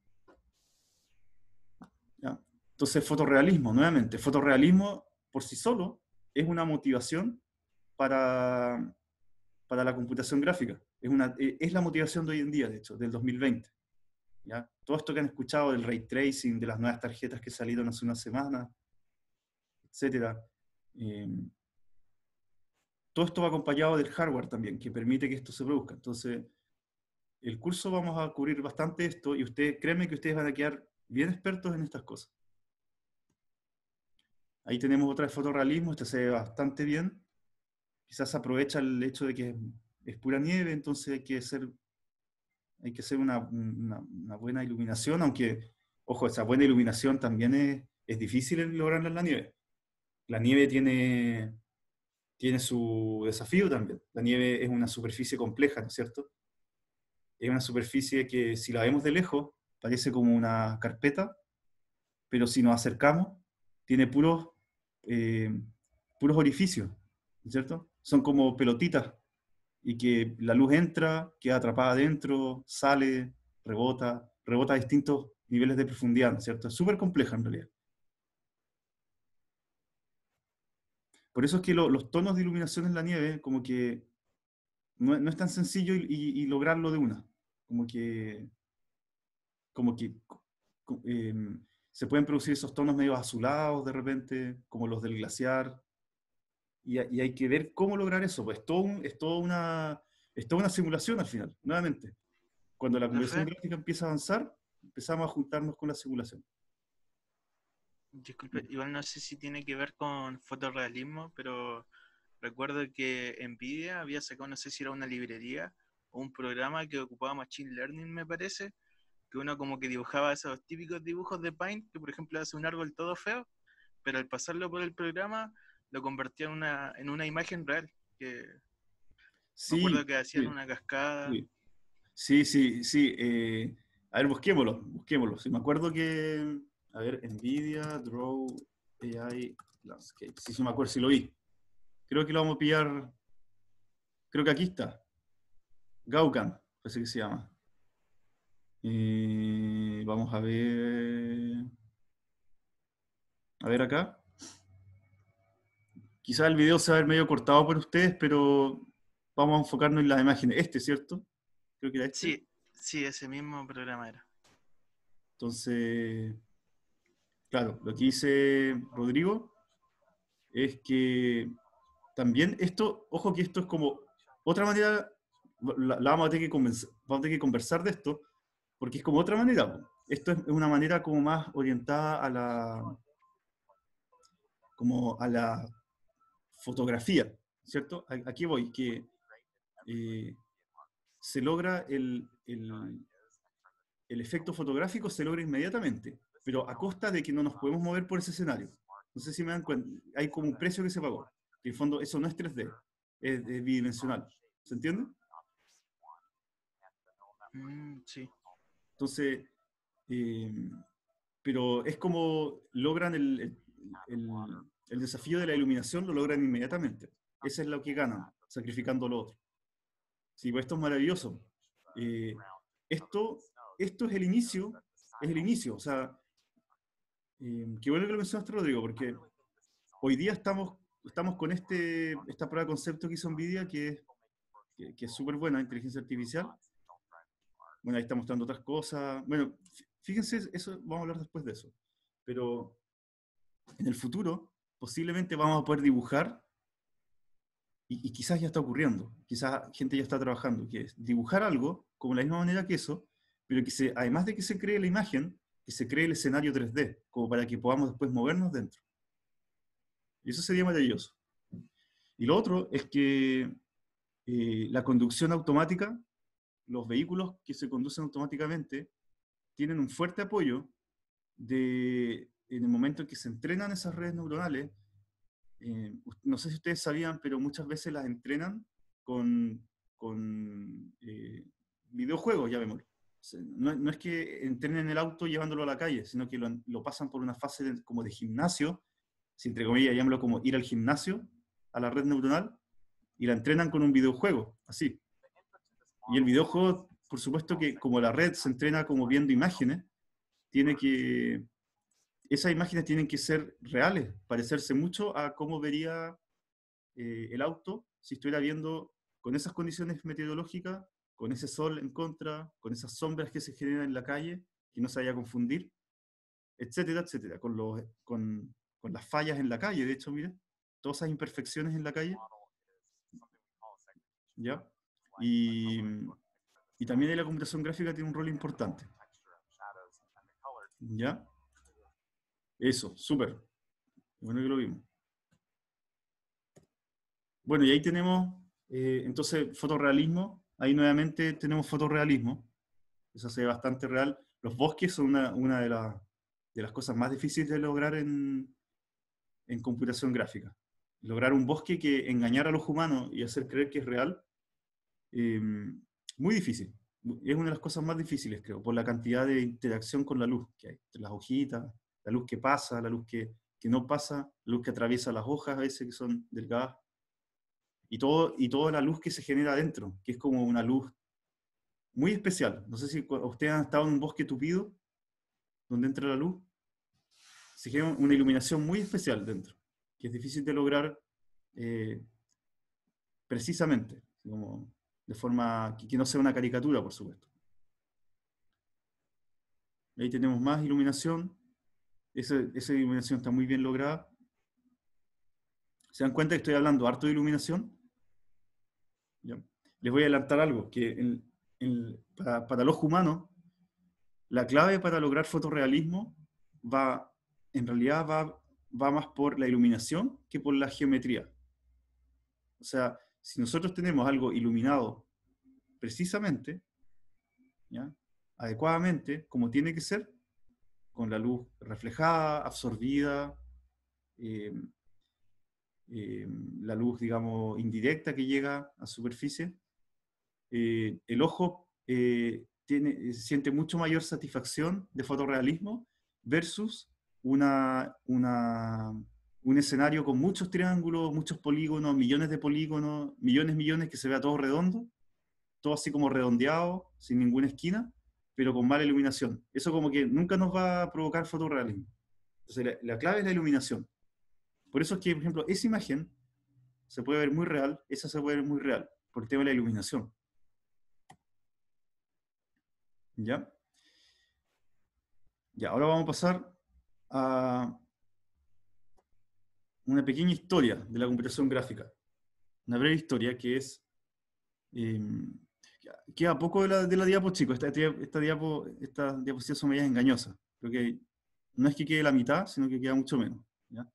Speaker 1: ¿Ya? Entonces, fotorrealismo, nuevamente, fotorrealismo por sí solo es una motivación para, para la computación gráfica. Es la motivación de hoy en día, de hecho, del 2020. ¿Ya? Todo esto que han escuchado del ray tracing, de las nuevas tarjetas que salieron hace una semana, etcétera. Eh, Todo esto va acompañado del hardware también, que permite que esto se produzca. Entonces, el curso vamos a cubrir bastante esto y créanme que ustedes van a quedar bien expertos en estas cosas. Ahí tenemos otra de fotorrealismo, esta se ve bastante bien. Quizás aprovecha el hecho de que es pura nieve, entonces hay que hacer una buena iluminación, aunque, ojo, esa buena iluminación también es difícil lograrla en la nieve. La nieve tiene su desafío también. La nieve es una superficie compleja, ¿no es cierto? Es una superficie que si la vemos de lejos parece como una carpeta, pero si nos acercamos tiene eh, puros orificios, ¿no es cierto? Son como pelotitas y que la luz entra, queda atrapada adentro, sale, rebota a distintos niveles de profundidad, ¿no es cierto? Es súper compleja en realidad. Por eso es que los tonos de iluminación en la nieve, como que no es tan sencillo y lograrlo de una. Como que, como que se pueden producir esos tonos medio azulados de repente, como los del glaciar, y hay que ver cómo lograr eso. Pues es toda una simulación al final, nuevamente. Cuando la computación
Speaker 4: Profe,
Speaker 1: gráfica empieza a avanzar, empezamos a juntarnos con la simulación.
Speaker 4: disculpe, igual no sé si tiene que ver con fotorrealismo, pero recuerdo que Nvidia había sacado, no sé si era una librería o un programa que ocupaba Machine Learning, me parece, que uno como que dibujaba esos típicos dibujos de Paint, que por ejemplo hace un árbol todo feo, pero al pasarlo por el programa lo convertía en una imagen real, que me acuerdo
Speaker 1: Sí,
Speaker 4: que hacían
Speaker 1: sí,
Speaker 4: una cascada.
Speaker 1: sí. Sí, sí, sí. A ver, busquémoslo. Sí, me acuerdo que, a ver, NVIDIA, Draw, AI, Landscape. Sí, sí, me acuerdo, sí lo vi. Creo que lo vamos a pillar, creo que aquí está. Gaucan, parece que se llama. Vamos a ver acá. Quizás el video se va a ver medio cortado por ustedes, pero vamos a enfocarnos en las imágenes. ¿Cierto? Creo que era este.
Speaker 4: Sí, sí, ese mismo programa era.
Speaker 1: Entonces, claro, lo que dice Rodrigo es que también esto, ojo que esto es como otra manera, la vamos a tener que conversar de esto, porque es como otra manera. Po. Esto es una manera como más orientada como a la fotografía, ¿cierto? Aquí voy, que eh, se logra el efecto fotográfico, se logra inmediatamente, pero a costa de que no nos podemos mover por ese escenario. No sé si me dan cuenta, hay como un precio que se pagó, que en el fondo eso no es 3D, es bidimensional. ¿Se entiende?
Speaker 4: Sí.
Speaker 1: Entonces, eh, pero es como logran el desafío de la iluminación, lo logran inmediatamente. Eso es lo que ganan, sacrificando lo otro. Sí, pues esto es maravilloso. Eh, esto es el inicio, o sea, qué bueno que lo mencionaste, Rodrigo, porque hoy día estamos con esta prueba de concepto que hizo NVIDIA, que es súper buena, inteligencia artificial. Bueno, ahí está mostrando otras cosas. Bueno, fíjense, eso vamos a hablar después de eso. Pero en el futuro, posiblemente vamos a poder dibujar, y quizás ya está ocurriendo, quizás gente ya está trabajando, que es dibujar algo como la misma manera que eso, pero que además de que se cree la imagen, que se cree el escenario 3D, como para que podamos después movernos dentro. Y eso sería maravilloso. Y lo otro es que la conducción automática, los vehículos que se conducen automáticamente, tienen un fuerte apoyo en el momento en que se entrenan esas redes neuronales. No sé si ustedes sabían, pero muchas veces las entrenan con videojuegos, ya vemos. No es que entrenen el auto llevándolo a la calle, sino que lo pasan por una fase como de gimnasio, si entre comillas llamémoslo como ir al gimnasio, a la red neuronal, y la entrenan con un videojuego, así. Y el videojuego, por supuesto que como la red se entrena como viendo imágenes, esas imágenes tienen que ser reales, parecerse mucho a cómo vería el auto si estuviera viendo con esas condiciones meteorológicas, con ese sol en contra, con esas sombras que se generan en la calle, que no se vaya a confundir, etcétera, etcétera, con las fallas en la calle, de hecho, mire, todas esas imperfecciones en la calle, ¿ya? Y también ahí la computación gráfica tiene un rol importante, ¿ya? Eso, súper. Bueno que lo vimos. Bueno, y ahí tenemos, entonces, fotorrealismo. Ahí nuevamente tenemos fotorrealismo. Eso se ve bastante real. Los bosques son una de las cosas más difíciles de lograr en computación gráfica. Lograr un bosque que engañar a los humanos y hacer creer que es real, muy difícil. Es una de las cosas más difíciles, creo, por la cantidad de interacción con la luz que hay. Las hojitas, la luz que pasa, la luz que no pasa, la luz que atraviesa las hojas a veces que son delgadas. Y toda la luz que se genera adentro, que es como una luz muy especial. No sé si ustedes han estado en un bosque tupido, donde entra la luz, se genera una iluminación muy especial dentro, que es difícil de lograr precisamente, como de forma que no sea una caricatura, por supuesto. Ahí tenemos más iluminación. Esa iluminación está muy bien lograda. ¿Se dan cuenta que estoy hablando harto de iluminación? ¿Ya? Les voy a adelantar algo, que para los humanos, la clave para lograr fotorrealismo en realidad va más por la iluminación que por la geometría. O sea, si nosotros tenemos algo iluminado precisamente, ¿ya? Adecuadamente, como tiene que ser, con la luz reflejada, absorbida, eh, la luz, digamos, indirecta que llega a superficie, el ojo siente mucho mayor satisfacción de fotorrealismo versus un escenario con muchos triángulos, muchos polígonos, millones de polígonos, millones que se vea todo redondo, todo así como redondeado, sin ninguna esquina, pero con mala iluminación. Eso como que nunca nos va a provocar fotorrealismo. Entonces la clave es la iluminación. Por eso es que, por ejemplo, esa imagen se puede ver muy real, esa se puede ver muy real, por el tema de la iluminación. ¿Ya? Ya, ahora vamos a pasar a una pequeña historia de la computación gráfica. Una breve historia que es... queda poco de la diapo, chicos. Esta diapositiva son medias engañosas. Creo que no es que quede la mitad, sino que queda mucho menos. ¿Ya?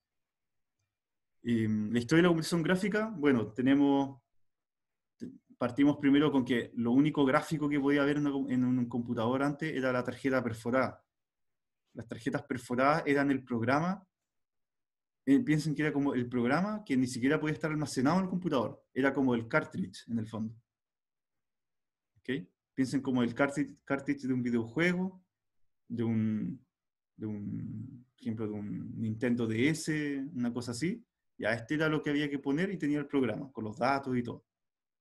Speaker 1: La historia de la computación gráfica, bueno, partimos primero con que lo único gráfico que podía haber en un computador antes era la tarjeta perforada. Las tarjetas perforadas eran el programa, piensen que era como el programa que ni siquiera podía estar almacenado en el computador, era como el cartridge en el fondo. ¿Okay? Piensen como el cartridge de un videojuego, de un por ejemplo, de un Nintendo DS, una cosa así. Ya, este era lo que había que poner y tenía el programa, con los datos y todo.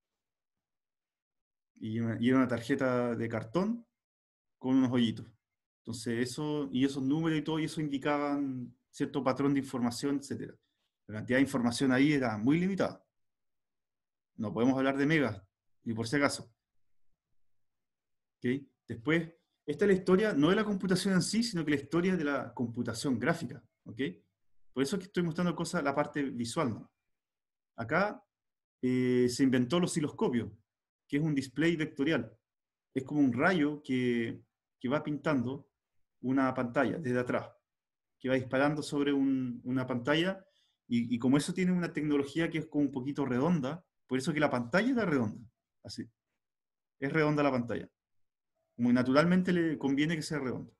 Speaker 1: Y era una tarjeta de cartón con unos hoyitos. Entonces eso, y esos números y todo, y eso indicaban cierto patrón de información, etc. La cantidad de información ahí era muy limitada. No podemos hablar de megas, ni por si acaso. ¿Okay? Después, esta es la historia, no de la computación en sí, sino que la historia de la computación gráfica. ¿Okay? Por eso es que estoy mostrando cosas, la parte visual, ¿no? Acá se inventó el osciloscopio, que es un display vectorial. Es como un rayo que va pintando una pantalla desde atrás, que va disparando sobre una pantalla, y como eso tiene una tecnología que es como un poquito redonda, por eso que la pantalla era redonda, así. Es redonda la pantalla. Muy naturalmente le conviene que sea redonda.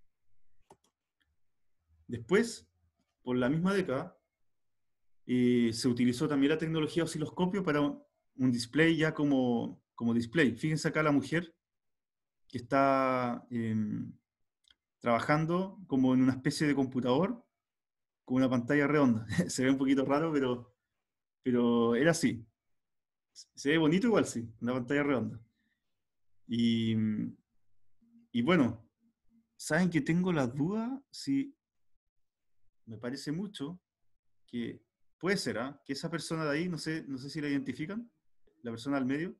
Speaker 1: Después, por la misma década, se utilizó también la tecnología osciloscopio para un display ya como display. Fíjense acá la mujer que está trabajando como en una especie de computador con una pantalla redonda. Se ve un poquito raro, pero era así. Se ve bonito igual, sí, una pantalla redonda. Y, y bueno, ¿saben que tengo la duda? Si me parece mucho que puede ser, ¿ah? Que esa persona de ahí, no sé si la identifican, la persona al medio.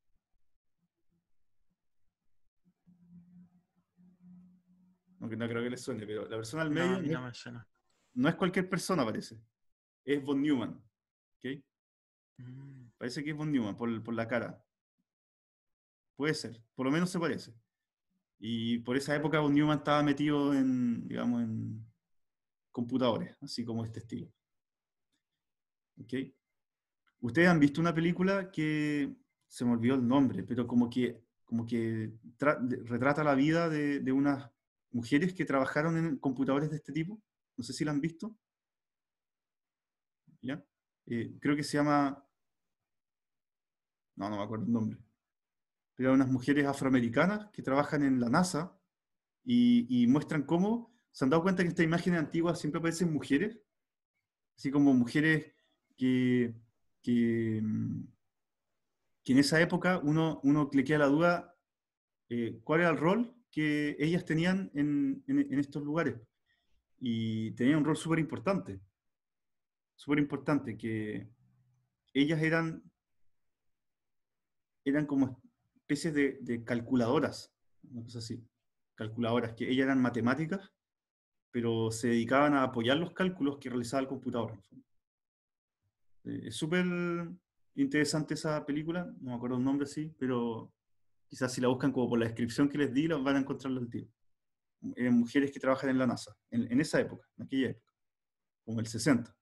Speaker 1: Aunque no creo que les suene, pero la persona al
Speaker 4: No,
Speaker 1: medio
Speaker 4: a mí no me suena.
Speaker 1: no es cualquier persona, parece. Es von Neumann. ¿Ok?
Speaker 4: Mm.
Speaker 1: Parece que es von Neumann por la cara. Puede ser, por lo menos se parece. Y por esa época von Neumann estaba metido en, digamos, en computadores, así como este estilo. ¿Ok? Ustedes han visto una película que se me olvidó el nombre, pero como que retrata la vida de unas mujeres que trabajaron en computadores de este tipo. No sé si la han visto. ¿Ya? Creo que se llama... No me acuerdo el nombre. Pero eran unas mujeres afroamericanas que trabajan en la NASA y muestran cómo... ¿Se han dado cuenta que en estas imágenes antiguas siempre aparecen mujeres? Así como mujeres que, que, mm, que en esa época uno le queda la duda cuál era el rol que ellas tenían en estos lugares. Y tenían un rol súper importante, que ellas eran como especies de calculadoras, una cosa así, calculadoras, que ellas eran matemáticas, pero se dedicaban a apoyar los cálculos que realizaba el computador. Es súper interesante esa película, no me acuerdo el nombre así, pero quizás si la buscan como por la descripción que les di, van a encontrarlo al tiro. Mujeres que trabajan en la NASA, en esa época, en aquella época, como el 60.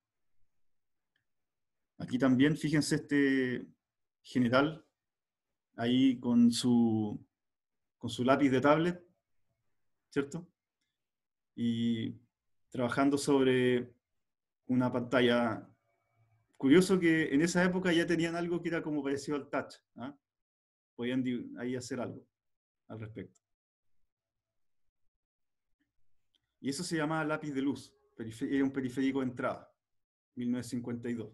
Speaker 1: Aquí también, fíjense este general ahí con su lápiz de tablet, ¿cierto? Y trabajando sobre una pantalla. Curioso que en esa época ya tenían algo que era como parecido al touch, ¿ah? Podían ahí hacer algo al respecto. Y eso se llamaba lápiz de luz, era un periférico de entrada, 1952.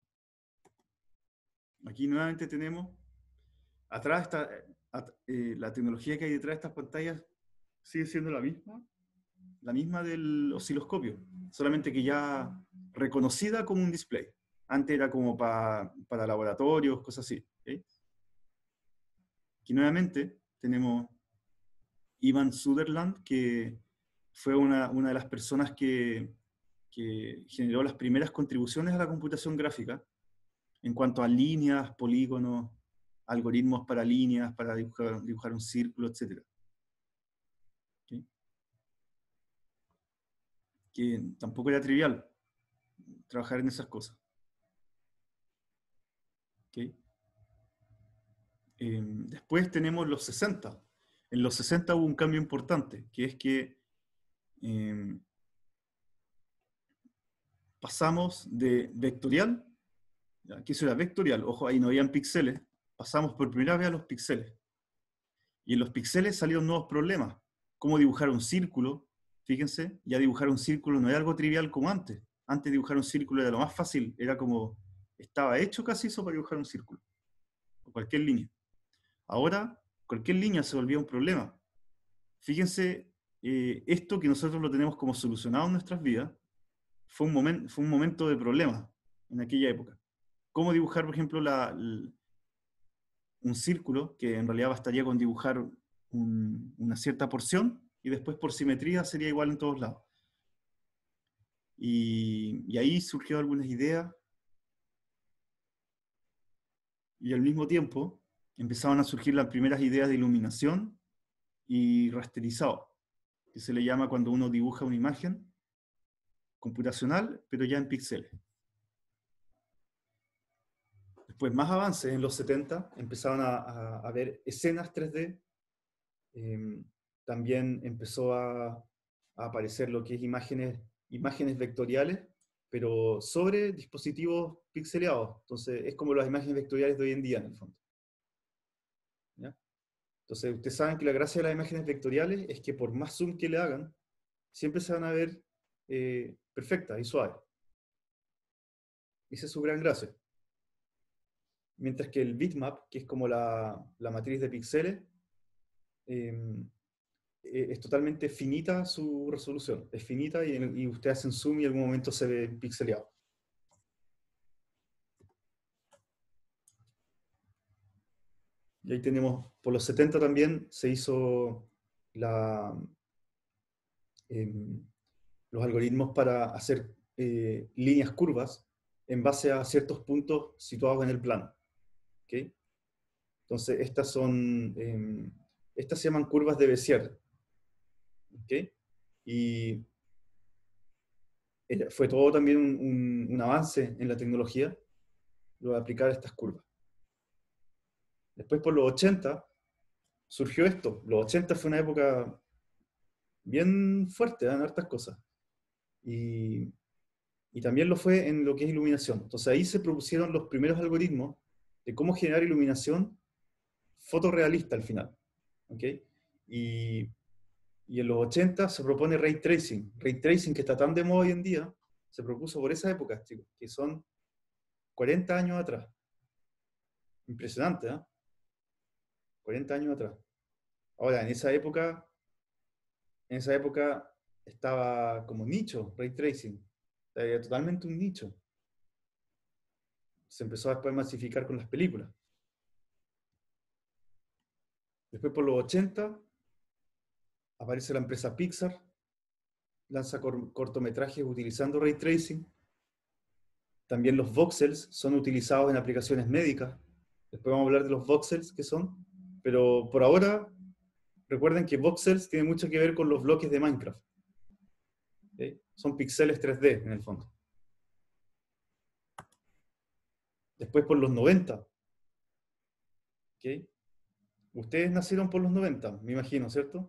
Speaker 1: Aquí nuevamente tenemos, atrás está, la tecnología que hay detrás de estas pantallas sigue siendo la misma del osciloscopio, solamente que ya reconocida como un display. Antes era como para laboratorios, cosas así. ¿Okay? Aquí nuevamente tenemos Ivan Sutherland, que fue una de las personas que generó las primeras contribuciones a la computación gráfica en cuanto a líneas, polígonos, algoritmos para líneas, para dibujar un círculo, etc. ¿Okay? Que tampoco era trivial trabajar en esas cosas. ¿Okay? Después tenemos los 60. En los 60 hubo un cambio importante, que es que pasamos de vectorial, que eso era vectorial, ojo, ahí no habían píxeles, pasamos por primera vez a los píxeles. Y en los píxeles salieron nuevos problemas, cómo dibujar un círculo, fíjense, ya dibujar un círculo no es algo trivial como antes. Antes dibujar un círculo era lo más fácil, era como, estaba hecho casi eso para dibujar un círculo, o cualquier línea. Ahora, cualquier línea se volvía un problema. Fíjense, esto que nosotros lo tenemos como solucionado en nuestras vidas, fue un momento de problema en aquella época. ¿Cómo dibujar, por ejemplo, un círculo, que en realidad bastaría con dibujar una cierta porción, y después por simetría sería igual en todos lados? Y ahí surgieron algunas ideas, y al mismo tiempo empezaron a surgir las primeras ideas de iluminación y rasterizado, que se le llama cuando uno dibuja una imagen computacional, pero ya en píxeles. Después, más avances en los 70, empezaron a ver escenas 3D. También empezó a aparecer lo que es imágenes vectoriales, pero sobre dispositivos pixeleados. Entonces, es como las imágenes vectoriales de hoy en día, en el fondo. ¿Ya? Entonces, ustedes saben que la gracia de las imágenes vectoriales es que por más zoom que le hagan, siempre se van a ver perfectas y suaves. Esa es su gran gracia. Mientras que el bitmap, que es como la matriz de píxeles, es totalmente finita su resolución. Es finita y usted hace un zoom y en algún momento se ve pixeleado. Y ahí tenemos, por los 70 también se hizo los algoritmos para hacer líneas curvas en base a ciertos puntos situados en el plano. ¿Okay? Entonces, estas se llaman curvas de Bézier. ¿Okay? Y fue todo también un avance en la tecnología, lo de aplicar estas curvas. Después, por los 80, surgió esto. Los 80 fue una época bien fuerte en hartas cosas. Y también lo fue en lo que es iluminación. Entonces ahí se propusieron los primeros algoritmos de cómo generar iluminación fotorrealista al final. ¿Okay? Y en los 80 se propone Ray Tracing. Ray Tracing, que está tan de moda hoy en día, se propuso por esa época, chicos, que son 40 años atrás. Impresionante, ¿eh? 40 años atrás. Ahora, en esa época estaba como nicho Ray Tracing. Era totalmente un nicho. Se empezó después a masificar con las películas. Después, por los 80, aparece la empresa Pixar, lanza cortometrajes utilizando Ray Tracing. También los voxels son utilizados en aplicaciones médicas. Después vamos a hablar de los voxels que son. Pero por ahora, recuerden que voxels tiene mucho que ver con los bloques de Minecraft. ¿Okay? Son píxeles 3D en el fondo. Después por los 90. ¿Okay? Ustedes nacieron por los 90, me imagino, ¿cierto?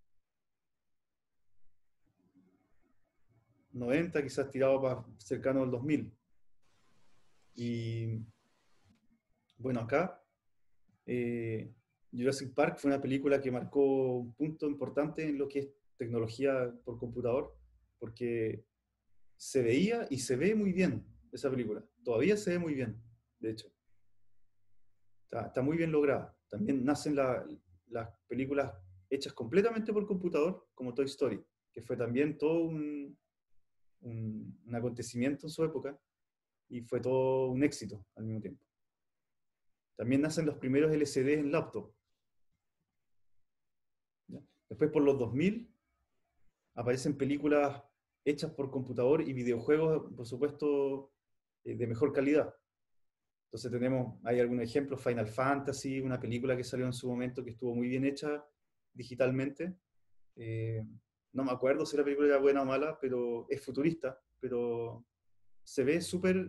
Speaker 1: 90, quizás tirado para cercano al 2000. Y bueno, acá Jurassic Park fue una película que marcó un punto importante en lo que es tecnología por computador, porque se veía y se ve muy bien esa película. Todavía se ve muy bien, de hecho. Está muy bien lograda. También nacen las películas hechas completamente por computador, como Toy Story, que fue también todo un acontecimiento en su época, y fue todo un éxito al mismo tiempo. También nacen los primeros LCD en laptop. ¿Ya? Después, por los 2000, aparecen películas hechas por computador y videojuegos, por supuesto, de mejor calidad. Entonces hay algunos ejemplos, Final Fantasy, una película que salió en su momento que estuvo muy bien hecha digitalmente. No me acuerdo si la película era buena o mala, pero es futurista, pero se ve súper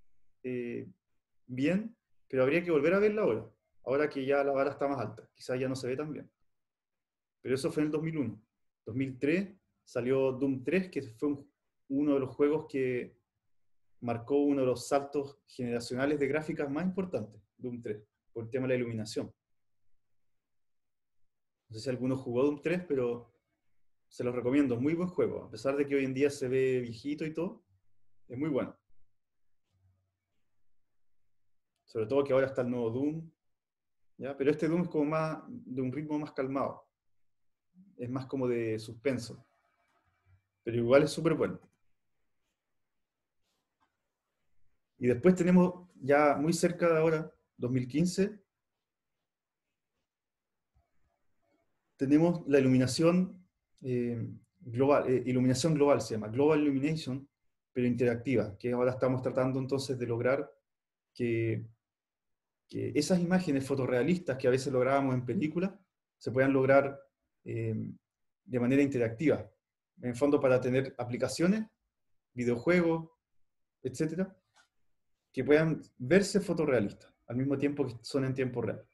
Speaker 1: bien, pero habría que volver a verla ahora que ya la vara está más alta, quizás ya no se ve tan bien. Pero eso fue en el 2001. 2003 salió Doom 3, que fue uno de los juegos que marcó uno de los saltos generacionales de gráficas más importantes, Doom 3, por el tema de la iluminación. No sé si alguno jugó Doom 3, pero Se los recomiendo, muy buen juego. A pesar de que hoy en día se ve viejito y todo, es muy bueno. Sobre todo que ahora está el nuevo Doom, ¿ya? Pero este Doom es como más, de un ritmo más calmado. Es más como de suspenso. Pero igual es súper bueno. Y después tenemos ya muy cerca de ahora, 2015, tenemos la iluminación global, iluminación global se llama, Global Illumination, pero interactiva, que ahora estamos tratando entonces de lograr que, que esas imágenes fotorrealistas que a veces lográbamos en películas, se puedan lograr de manera interactiva. En el fondo para tener aplicaciones, videojuegos, etcétera, que puedan verse fotorrealistas, al mismo tiempo que son en tiempo real.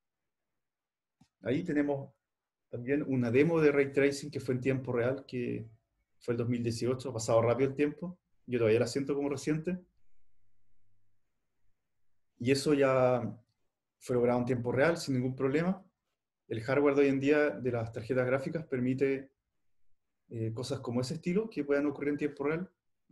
Speaker 1: Ahí tenemos también una demo de Ray Tracing que fue en tiempo real, que fue el 2018, ha pasado rápido el tiempo, yo todavía la siento como reciente, y eso ya fue logrado en tiempo real, sin ningún problema. El hardware de hoy en día de las tarjetas gráficas permite cosas como ese estilo, que puedan ocurrir en tiempo real,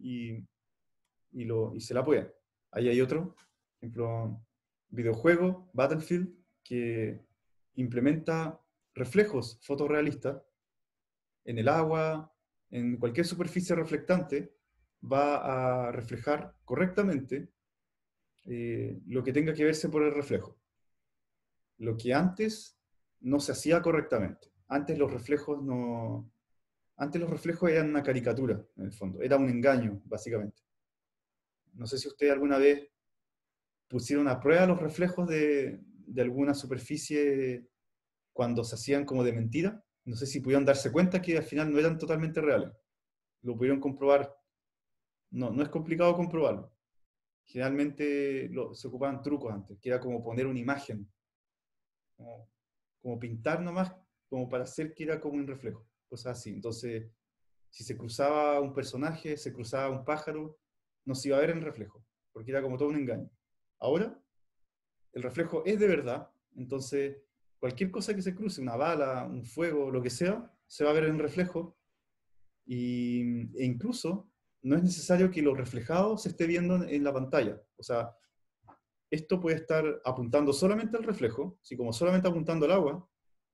Speaker 1: y se la pueden. Ahí hay otro, por ejemplo, videojuego, Battlefield, que implementa reflejos fotorrealistas en el agua, en cualquier superficie reflectante, va a reflejar correctamente lo que tenga que verse por el reflejo. Lo que antes no se hacía correctamente. Antes los reflejos no... Antes los reflejos eran una caricatura, en el fondo. Era un engaño, básicamente. No sé si ustedes alguna vez pusieron a prueba los reflejos de alguna superficie cuando se hacían como de mentira. No sé si pudieron darse cuenta que al final no eran totalmente reales. Lo pudieron comprobar. No, no es complicado comprobarlo. Generalmente se ocupaban trucos antes, que era como poner una imagen, como pintar nomás, como para hacer que era como un reflejo, cosas así. Entonces, si se cruzaba un personaje, se cruzaba un pájaro, no se iba a ver en reflejo, porque era como todo un engaño. Ahora, el reflejo es de verdad, entonces cualquier cosa que se cruce, una bala, un fuego, lo que sea, se va a ver en reflejo, e incluso no es necesario que lo reflejado se esté viendo en la pantalla. O sea, esto puede estar apuntando solamente al reflejo, así como solamente apuntando al agua,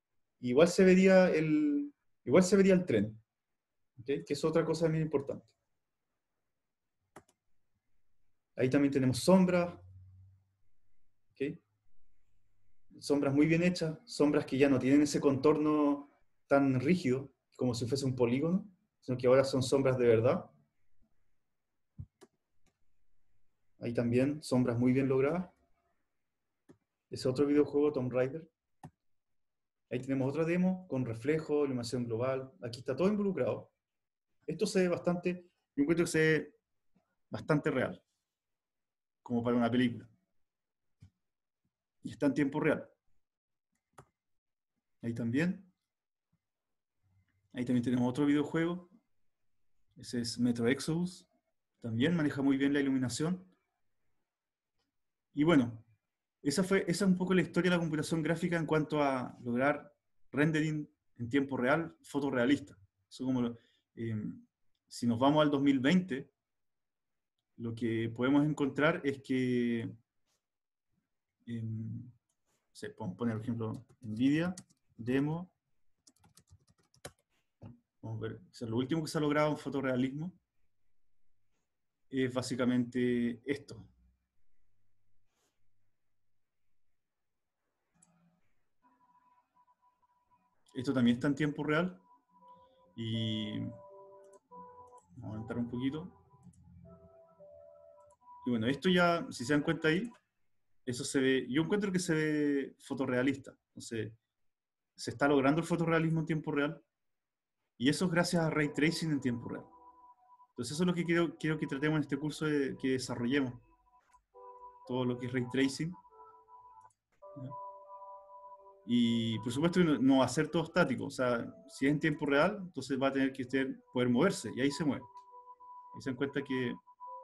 Speaker 1: igual se vería el tren, ¿okay? Que es otra cosa muy importante. Ahí también tenemos sombras, ¿okay? Sombras muy bien hechas, sombras que ya no tienen ese contorno tan rígido, como si fuese un polígono, sino que ahora son sombras de verdad. Ahí también sombras muy bien logradas. Ese otro videojuego, Tomb Raider. Ahí tenemos otra demo con reflejo, iluminación global. Aquí está todo involucrado. Esto se ve bastante, yo encuentro que se ve bastante real, como para una película. Y está en tiempo real. Ahí también. Ahí también tenemos otro videojuego. Ese es Metro Exodus. También maneja muy bien la iluminación. Y bueno, esa es un poco la historia de la computación gráfica en cuanto a lograr rendering en tiempo real, fotorrealista. Eso como, eh, si nos vamos al 2020, lo que podemos encontrar es que, podemos poner, por ejemplo, NVIDIA, demo, vamos a ver, o sea, lo último que se ha logrado en fotorrealismo es básicamente esto. Esto también está en tiempo real y vamos a aumentar un poquito. Y bueno, esto ya, si se dan cuenta ahí, eso se ve, yo encuentro que se ve fotorrealista. Entonces, se está logrando el fotorrealismo en tiempo real y eso es gracias a Ray Tracing en tiempo real. Entonces eso es lo que quiero que tratemos en este curso, que desarrollemos todo lo que es Ray Tracing. ¿Ya? Y por supuesto no va a ser todo estático, o sea, si es en tiempo real, entonces va a tener que poder moverse, y ahí se mueve. Ahí se dan cuenta que...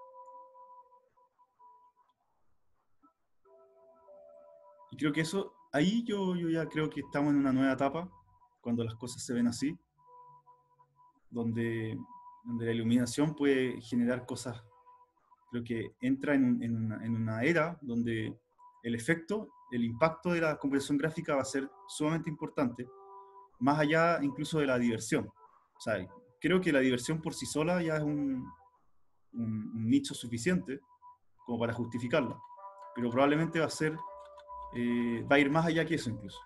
Speaker 1: Y creo que eso, ahí yo ya creo que estamos en una nueva etapa, cuando las cosas se ven así. donde la iluminación puede generar cosas. Creo que entra en una era donde el efecto, el impacto de la computación gráfica va a ser sumamente importante, más allá incluso de la diversión. O sea, creo que la diversión por sí sola ya es un nicho suficiente como para justificarla, pero probablemente va a ir más allá que eso incluso.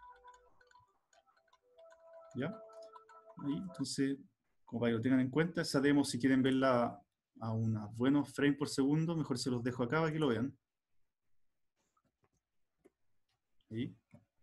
Speaker 1: ¿Ya? Ahí, entonces, como para que lo tengan en cuenta, esa demo, si quieren verla a unos buenos frames por segundo, mejor se los dejo acá para que lo vean. Ahí.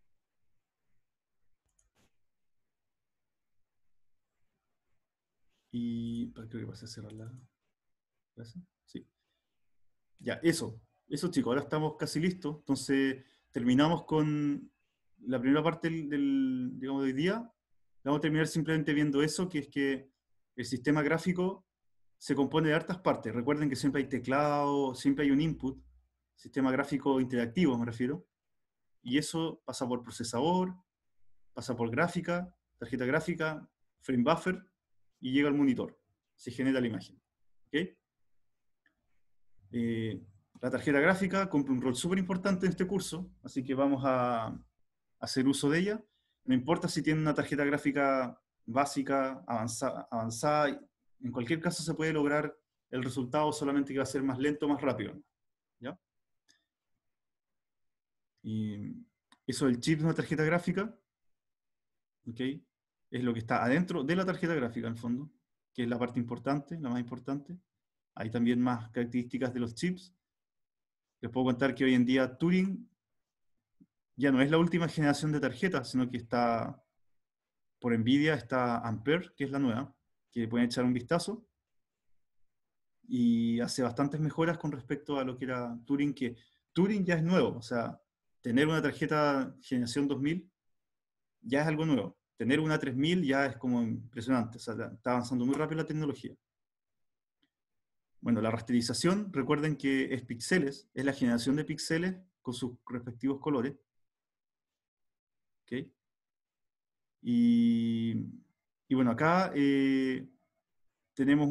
Speaker 1: Y creo que pasé a cerrar la clase. Sí. Ya, eso chicos, ahora estamos casi listos. Entonces, terminamos con la primera parte digamos, de hoy día. Vamos a terminar simplemente viendo eso, que es que el sistema gráfico se compone de hartas partes. Recuerden que siempre hay teclado, siempre hay un input, sistema gráfico interactivo me refiero, y eso pasa por procesador, pasa por gráfica, tarjeta gráfica, frame buffer, y llega al monitor. Se genera la imagen. ¿Ok? La tarjeta gráfica cumple un rol súper importante en este curso, así que vamos a hacer uso de ella. No importa si tiene una tarjeta gráfica básica, avanzada, en cualquier caso se puede lograr el resultado, solamente que va a ser más lento, más rápido. ¿Ya? Y eso del chip de una tarjeta gráfica, ¿okay? Es lo que está adentro de la tarjeta gráfica, en el fondo, que es la parte importante, la más importante. Hay también más características de los chips. Les puedo contar que hoy en día Turing ya no es la última generación de tarjetas, sino que está, por Nvidia, está Ampere, que es la nueva, que pueden echar un vistazo, y hace bastantes mejoras con respecto a lo que era Turing, que Turing ya es nuevo, o sea, tener una tarjeta generación 2000 ya es algo nuevo. Tener una 3000 ya es como impresionante, o sea, está avanzando muy rápido la tecnología. Bueno, la rasterización, recuerden que es píxeles, es la generación de píxeles con sus respectivos colores. ¿Ok? Y, y bueno, acá tenemos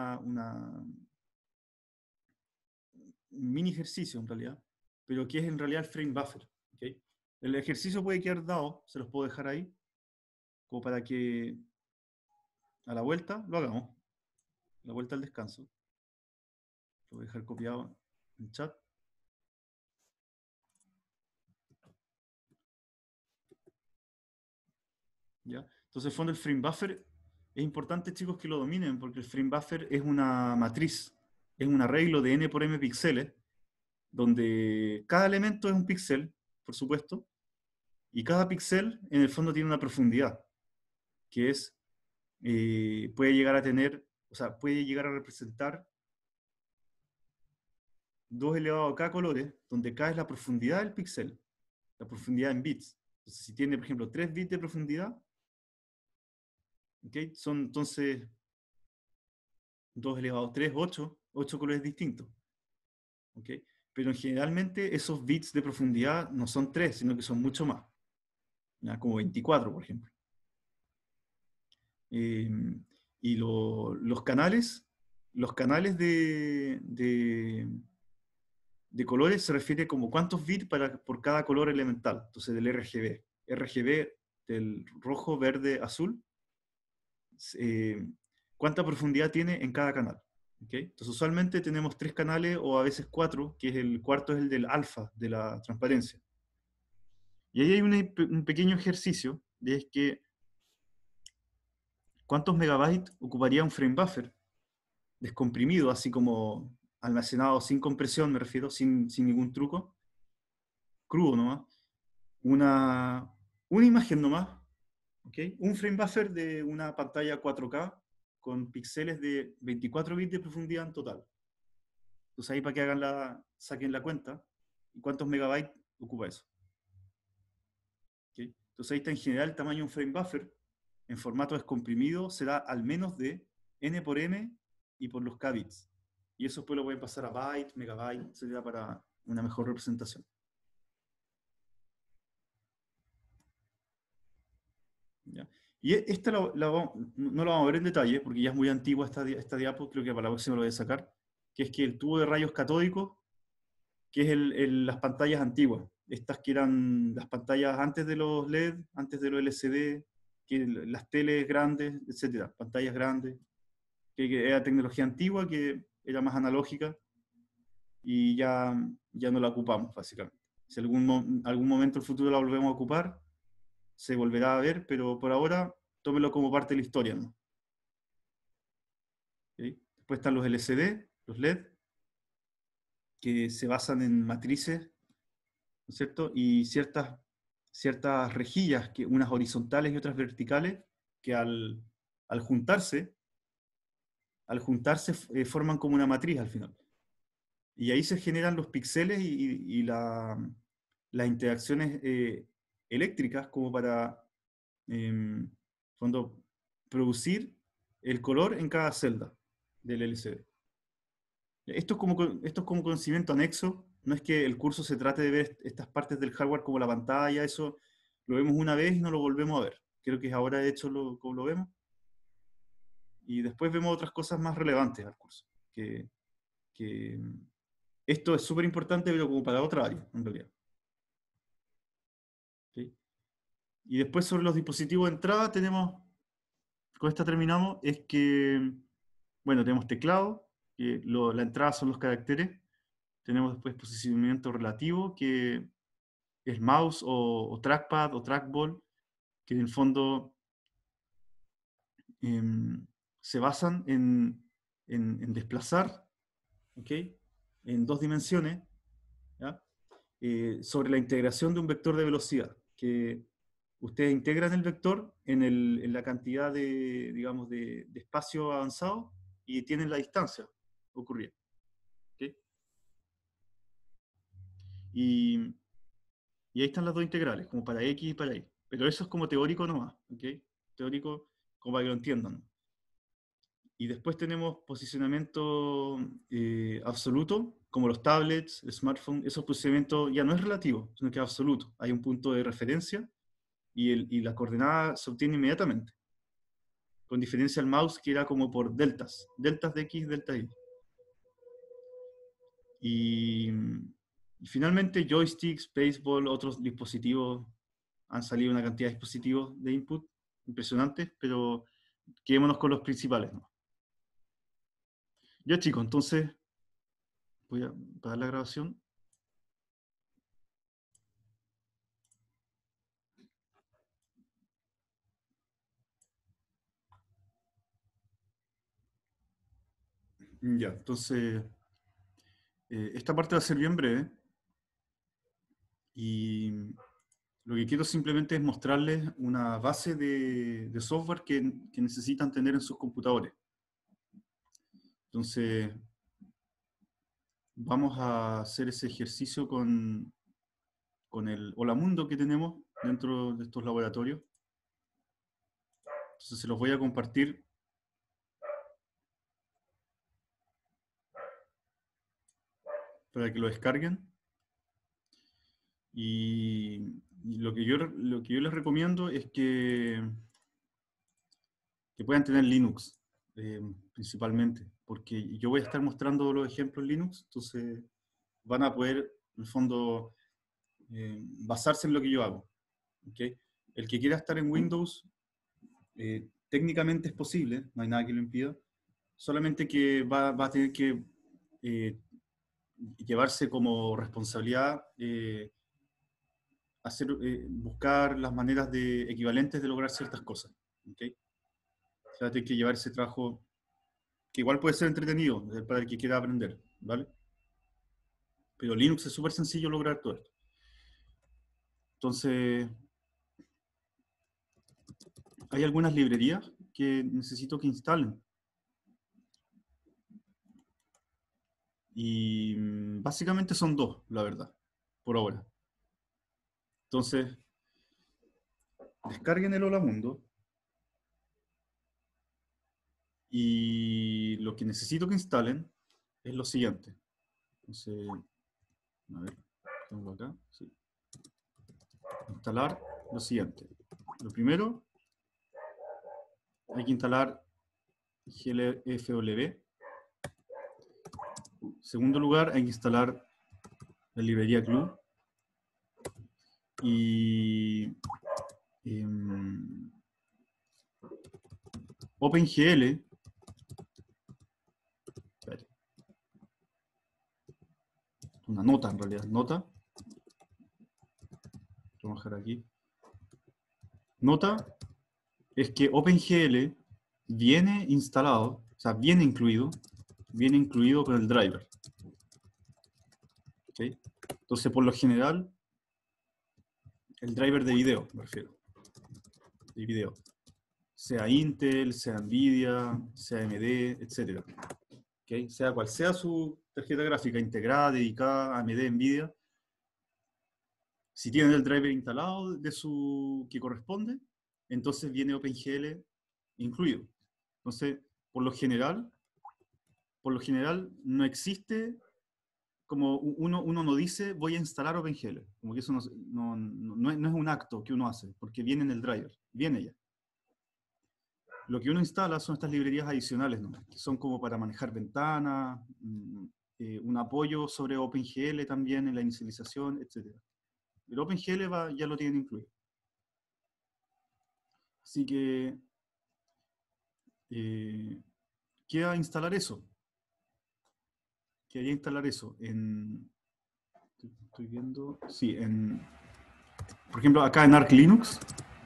Speaker 1: un mini ejercicio en realidad, pero que es en realidad el frame buffer. ¿Ok? El ejercicio puede quedar dado, se los puedo dejar ahí, como para que a la vuelta lo hagamos, a la vuelta al descanso. Lo voy a dejar copiado en chat. ¿Ya? Entonces, en fondo, el frame buffer es importante, chicos, que lo dominen, porque el frame buffer es una matriz, es un arreglo de n por m píxeles, donde cada elemento es un píxel, por supuesto, y cada píxel en el fondo tiene una profundidad, que es, puede llegar a tener, o sea, puede llegar a representar 2 elevado a k colores, donde k es la profundidad del píxel, la profundidad en bits. Entonces, si tiene, por ejemplo, 3 bits de profundidad, ¿okay? Son entonces 2 elevado a 3, 8 colores distintos. ¿Okay? Pero generalmente esos bits de profundidad no son 3, sino que son mucho más. ¿Ya? Como 24, por ejemplo. Eh, y los canales de colores se refiere como cuántos bits por cada color elemental. Entonces del RGB. RGB del rojo, verde, azul. ¿Cuánta profundidad tiene en cada canal? ¿Okay? Entonces usualmente tenemos 3 canales o a veces 4, que es el cuarto es el del alfa, de la transparencia. Y ahí hay un pequeño ejercicio, de es que ¿cuántos megabytes ocuparía un frame buffer descomprimido, así como almacenado sin compresión, me refiero, sin ningún truco, crudo nomás? Una imagen nomás, ¿okay? Un frame buffer de una pantalla 4K con píxeles de 24 bits de profundidad en total. Entonces ahí para que saquen la cuenta, ¿cuántos megabytes ocupa eso? ¿Okay? Entonces ahí está en general el tamaño de un frame buffer en formato descomprimido será al menos de n por m y por los k bits. Y eso después lo pueden pasar a byte, megabyte, etc. para una mejor representación. ¿Ya? Y esta no la vamos a ver en detalle, porque ya es muy antigua esta diapo, creo que para la próxima lo voy a sacar, que es que el tubo de rayos catódicos, que es las pantallas antiguas, estas que eran las pantallas antes de los LED, antes de los LCD, las teles grandes, etcétera, pantallas grandes, que era tecnología antigua, que era más analógica, y ya no la ocupamos, básicamente. Si algún momento en el futuro la volvemos a ocupar, se volverá a ver, pero por ahora tómelo como parte de la historia, ¿no? ¿Ok? Después están los LCD, los LED, que se basan en matrices, ¿no es cierto? Y ciertas rejillas, unas horizontales y otras verticales, que al juntarse, forman como una matriz al final. Y ahí se generan los píxeles y las interacciones eléctricas como para fondo, producir el color en cada celda del LCD. Esto es como conocimiento anexo, no es que el curso se trate de ver estas partes del hardware como la pantalla, eso lo vemos una vez y no lo volvemos a ver. Creo que es ahora de hecho como lo vemos. Y después vemos otras cosas más relevantes al curso. Que esto es súper importante, pero como para otra área, en realidad. ¿Sí? Y después sobre los dispositivos de entrada con esta terminamos, es que, bueno, tenemos teclado, que la entrada son los caracteres, tenemos después posicionamiento relativo, que es mouse o trackpad o trackball, que en el fondo se basan en desplazar, ¿ok? En 2 dimensiones, ¿ya? Sobre la integración de un vector de velocidad, que ustedes integran el vector en la cantidad de, digamos, de espacio avanzado y tienen la distancia ocurrida. ¿Okay? Y ahí están las dos integrales, como para X y para Y. Pero eso es como teórico nomás, ¿okay? Teórico como para que lo entiendan. Y después tenemos posicionamiento absoluto, como los tablets, el smartphone. Esos posicionamientos ya no es relativo, sino que es absoluto. Hay un punto de referencia y la coordenada se obtiene inmediatamente. Con diferencia al mouse, que era como por deltas. Deltas de X, delta Y. Y finalmente joysticks, baseball, otros dispositivos. Han salido una cantidad de dispositivos de input impresionantes, pero quedémonos con los principales, ¿no? Ya chicos, entonces voy a parar la grabación. Ya, entonces esta parte va a ser bien breve y lo que quiero simplemente es mostrarles una base de software que necesitan tener en sus computadores. Entonces, vamos a hacer ese ejercicio con el Hola Mundo que tenemos dentro de estos laboratorios. Entonces se los voy a compartir para que lo descarguen. Y lo que yo les recomiendo es que puedan tener Linux, principalmente, porque yo voy a estar mostrando los ejemplos Linux, entonces van a poder, en el fondo, basarse en lo que yo hago. ¿Okay? El que quiera estar en Windows, técnicamente es posible, no hay nada que lo impida, solamente que va a tener que llevarse como responsabilidad buscar las maneras equivalentes de lograr ciertas cosas. ¿Okay? O sea, tiene que llevar ese trabajo que igual puede ser entretenido para el que quiera aprender, ¿vale? Pero Linux es súper sencillo lograr todo esto. Entonces, hay algunas librerías que necesito que instalen. Y básicamente son 2, la verdad, por ahora. Entonces, descarguen el Hola Mundo. Y lo que necesito que instalen es lo siguiente. Entonces, a ver, tengo acá, sí. Instalar lo siguiente. Lo primero hay que instalar glfw. En segundo lugar, hay que instalar la librería glue. Y OpenGL, espérate, una nota en realidad, nota, vamos a dejar aquí, nota es que OpenGL viene instalado, o sea, viene incluido con el driver. ¿Okay? Entonces, por lo general, el driver de video, me refiero, de video, sea Intel, sea Nvidia, sea AMD, etc. ¿Okay? Sea cual sea su tarjeta gráfica integrada, dedicada a AMD, Nvidia, si tienen el driver instalado de su que corresponde, entonces viene OpenGL incluido. Entonces, por lo general no existe, como uno no dice voy a instalar OpenGL, como que eso no es un acto que uno hace, porque viene en el driver, viene ya. Lo que uno instala son estas librerías adicionales, ¿no? Que son como para manejar ventanas, un apoyo sobre OpenGL también en la inicialización, etc. Pero OpenGL ya lo tienen incluido. Así que queda instalar eso. Quedaría instalar eso en... Estoy viendo... Sí, por ejemplo, acá en Arch Linux,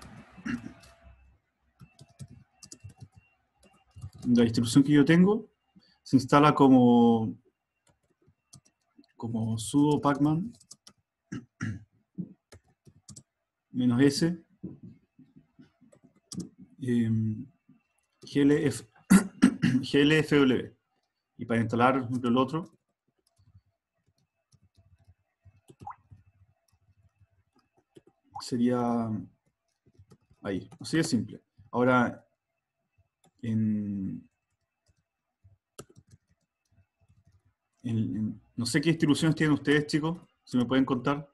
Speaker 1: la distribución que yo tengo, se instala como sudo pacman -s glfw. Y para instalar, por ejemplo, el otro, sería ahí. Así de simple. Ahora, no sé qué distribuciones tienen ustedes, chicos, si me pueden contar.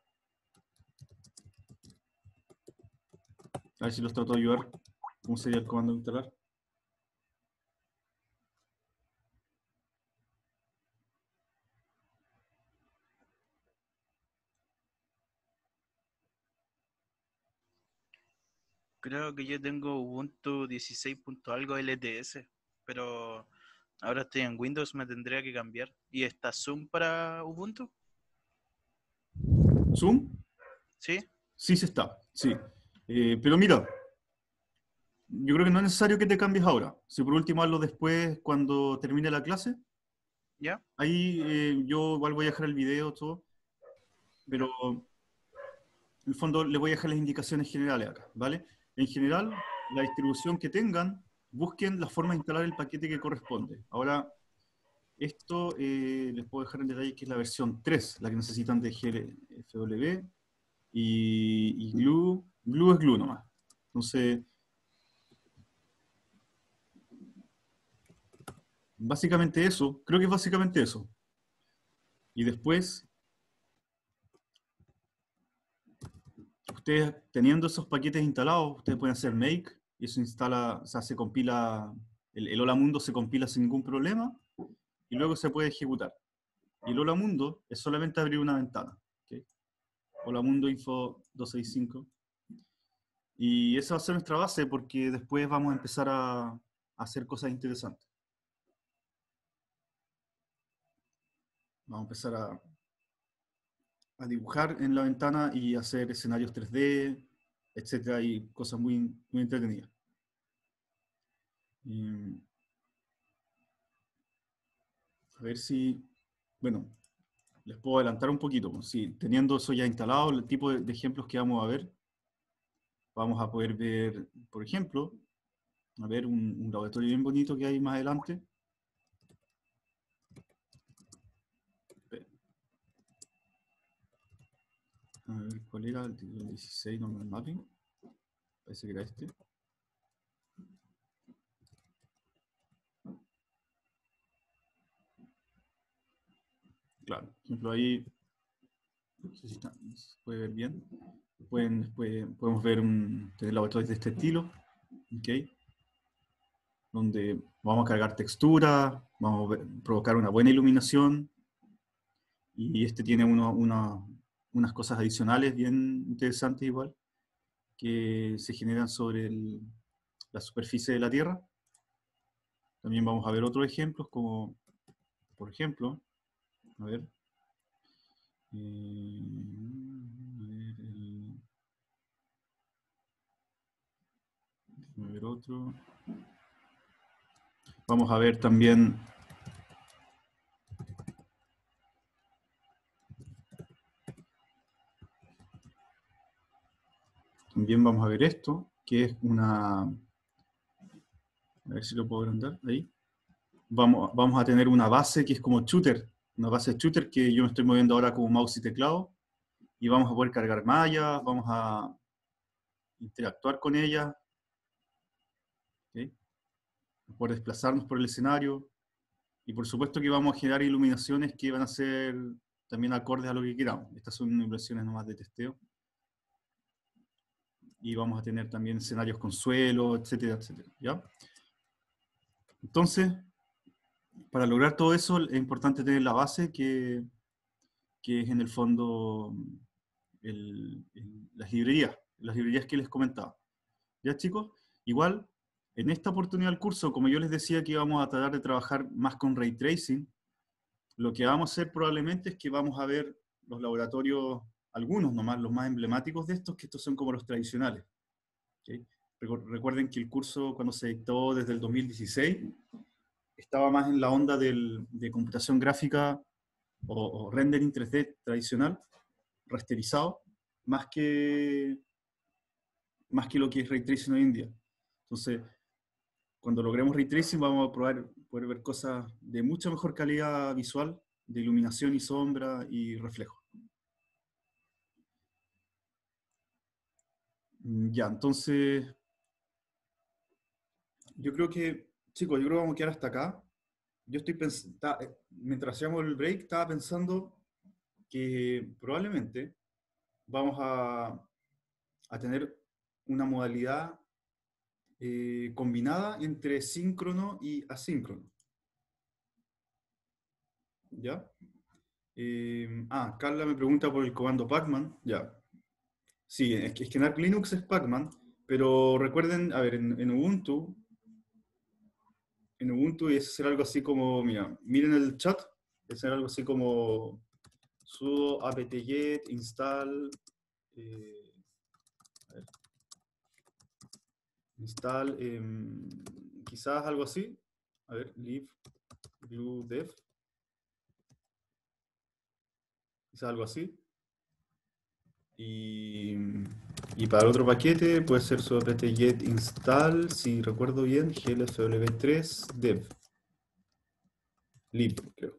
Speaker 1: A ver si los trato de ayudar. ¿Cómo sería el comando de instalar?
Speaker 4: Creo que yo tengo Ubuntu 16 punto algo LTS, pero ahora estoy en Windows, me tendría que cambiar. ¿Y está Zoom para Ubuntu?
Speaker 1: ¿Zoom?
Speaker 4: ¿Sí?
Speaker 1: Sí, se está. Sí. Pero mira, yo creo que no es necesario que te cambies ahora. Si por último hazlo después, cuando termine la clase,
Speaker 4: ¿Ya?
Speaker 1: ahí yo igual voy a dejar el video, todo, pero en el fondo le voy a dejar las indicaciones generales acá, ¿vale? En general, la distribución que tengan, busquen la forma de instalar el paquete que corresponde. Ahora, esto les puedo dejar en detalle que es la versión 3, la que necesitan de GLFW, y Glue es Glue nomás. Entonces, básicamente eso, creo que es básicamente eso. Y después, ustedes teniendo esos paquetes instalados, ustedes pueden hacer make, y eso instala, o sea, se compila, el Hola Mundo se compila sin ningún problema, y luego se puede ejecutar. Y el Hola Mundo es solamente abrir una ventana. ¿Okay? Hola Mundo Info 265. Y esa va a ser nuestra base, porque después vamos a empezar a hacer cosas interesantes. Vamos a empezar a dibujar en la ventana y hacer escenarios 3D, etcétera, y cosas muy, muy entretenidas. A ver si, bueno, les puedo adelantar un poquito. Si teniendo eso ya instalado, el tipo de ejemplos que vamos a ver, vamos a poder ver, por ejemplo, a ver un laboratorio bien bonito que hay más adelante. A ver, ¿cuál era? El título 16, Normal Mapping. Parece que era este. Claro, por ejemplo, ahí, no sé si se puede ver bien. Podemos ver tener laboratorios de este estilo. ¿Okay? donde vamos a cargar textura, vamos a provocar una buena iluminación, y este tiene unas cosas adicionales bien interesantes igual, que se generan sobre la superficie de la Tierra. También vamos a ver otros ejemplos, como, por ejemplo, a ver, déjame ver otro. Vamos a ver también vamos a ver esto, que es a ver si lo puedo agrandar, ahí. Vamos a tener una base que es como shooter, una base shooter que yo me estoy moviendo ahora con mouse y teclado, y vamos a poder cargar mallas, vamos a interactuar con ella, ¿okay? Poder desplazarnos por el escenario, y por supuesto que vamos a generar iluminaciones que van a ser también acordes a lo que queramos. Estas son iluminaciones nomás de testeo. Y vamos a tener también escenarios con suelo, etcétera, etcétera, ¿ya? Entonces, para lograr todo eso es importante tener la base que es en el fondo las librerías que les comentaba. ¿Ya, chicos? Igual, en esta oportunidad del curso, como yo les decía que íbamos a tratar de trabajar más con Ray Tracing, lo que vamos a hacer probablemente es que vamos a ver los laboratorios, algunos nomás, los más emblemáticos de estos, que estos son como los tradicionales. ¿Okay? Recuerden que el curso, cuando se dictó desde el 2016, estaba más en la onda de computación gráfica o rendering 3D tradicional, rasterizado, más que lo que es Ray Tracing hoy en día. Entonces, cuando logremos Ray Tracing vamos a poder ver cosas de mucha mejor calidad visual, de iluminación y sombra y reflejo. Ya, entonces, yo creo que, chicos, yo creo que vamos a quedar hasta acá. Yo estoy pensando, mientras hacíamos el break, estaba pensando que probablemente vamos a tener una modalidad combinada entre síncrono y asíncrono. ¿Ya? Carla me pregunta por el comando pacman. Ya. Sí, es que en Arch Linux es pacman, pero recuerden, a ver, en Ubuntu es hacer algo así como, mira, miren el chat, es hacer algo así como sudo apt-get install, a ver, install, quizás algo así, a ver, lib glue dev, quizás algo así, y para el otro paquete puede ser sudo apt-get install, si recuerdo bien, glfw3 dev, lib, creo.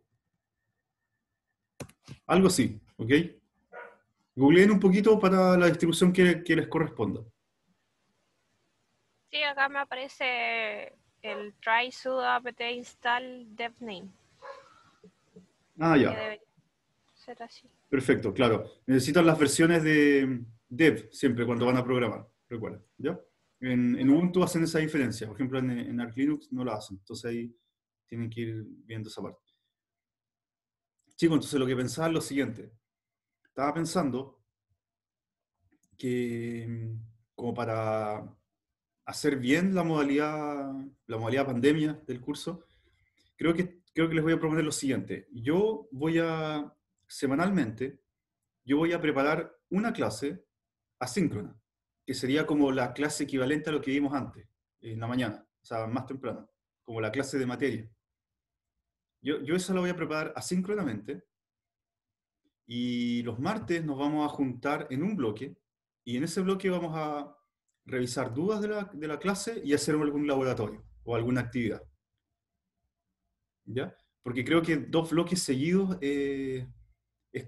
Speaker 1: Algo así, ¿ok? Googleen un poquito para la distribución que les corresponda.
Speaker 2: Sí, acá me aparece el try sudo apt install devname.
Speaker 1: Ah,
Speaker 2: Que
Speaker 1: ya.
Speaker 2: debería ser así.
Speaker 1: Perfecto, claro. Necesitan las versiones de dev siempre cuando van a programar, recuerda, ¿ya? En Ubuntu hacen esa diferencia, por ejemplo en Arch Linux no la hacen, entonces ahí tienen que ir viendo esa parte. Chicos, entonces lo que pensaba es lo siguiente. Estaba pensando que como para hacer bien la modalidad pandemia del curso, creo que les voy a proponer lo siguiente. Semanalmente, yo voy a preparar una clase asíncrona, que sería como la clase equivalente a lo que vimos antes, en la mañana, o sea, más temprano, como la clase de materia. Yo esa la voy a preparar asíncronamente, y los martes nos vamos a juntar en un bloque, y en ese bloque vamos a revisar dudas de la clase y hacer algún laboratorio o alguna actividad. ¿Ya? Porque creo que 2 bloques seguidos es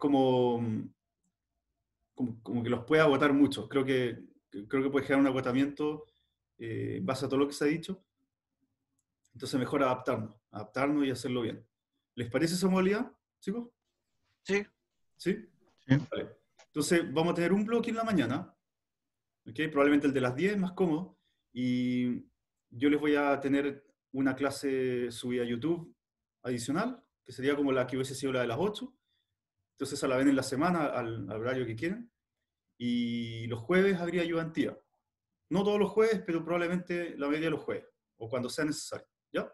Speaker 1: como que los puede agotar mucho. Creo que puede generar un agotamiento en base a todo lo que se ha dicho. Entonces mejor adaptarnos y hacerlo bien. ¿Les parece esa modalidad, chicos?
Speaker 4: Sí.
Speaker 1: ¿Sí?
Speaker 3: Sí.
Speaker 1: Vale. Entonces vamos a tener un bloque en la mañana, ¿okay? Probablemente el de las 10, más cómodo, y yo les voy a tener una clase subida a YouTube adicional, que sería como la que hubiese sido la de las 8. Entonces esa la ven en la semana al horario que quieren. Y los jueves habría ayudantía. No todos los jueves, pero probablemente la mayoría de los jueves, o cuando sea necesario. ¿Ya?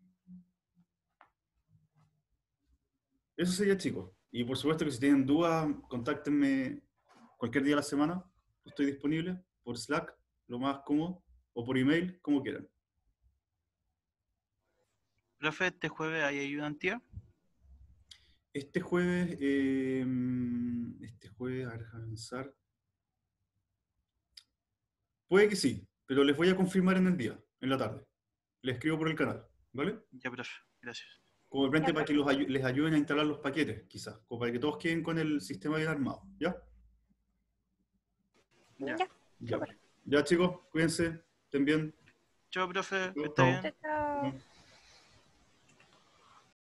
Speaker 1: Eso sería, chicos. Y por supuesto que si tienen dudas, contáctenme cualquier día de la semana. Estoy disponible por Slack, lo más cómodo, o por email, como quieran.
Speaker 4: Profe, ¿este jueves hay ayudantía?
Speaker 1: Este jueves, a ver, déjame pensar. Puede que sí, pero les voy a confirmar en el día, en la tarde. Les escribo por el canal, ¿vale?
Speaker 4: Ya, profe, gracias.
Speaker 1: Como de repente
Speaker 2: Ya,
Speaker 1: para que les ayuden a instalar los paquetes, quizás, como para que todos queden con el sistema bien armado, ¿ya?
Speaker 4: Ya.
Speaker 2: Ya,
Speaker 1: Ya,
Speaker 2: súper.
Speaker 1: ya chicos, cuídense, estén bien.
Speaker 4: Chao, profe, que esté
Speaker 1: Chao.
Speaker 4: bien.
Speaker 2: Chao, chao.
Speaker 1: Chao.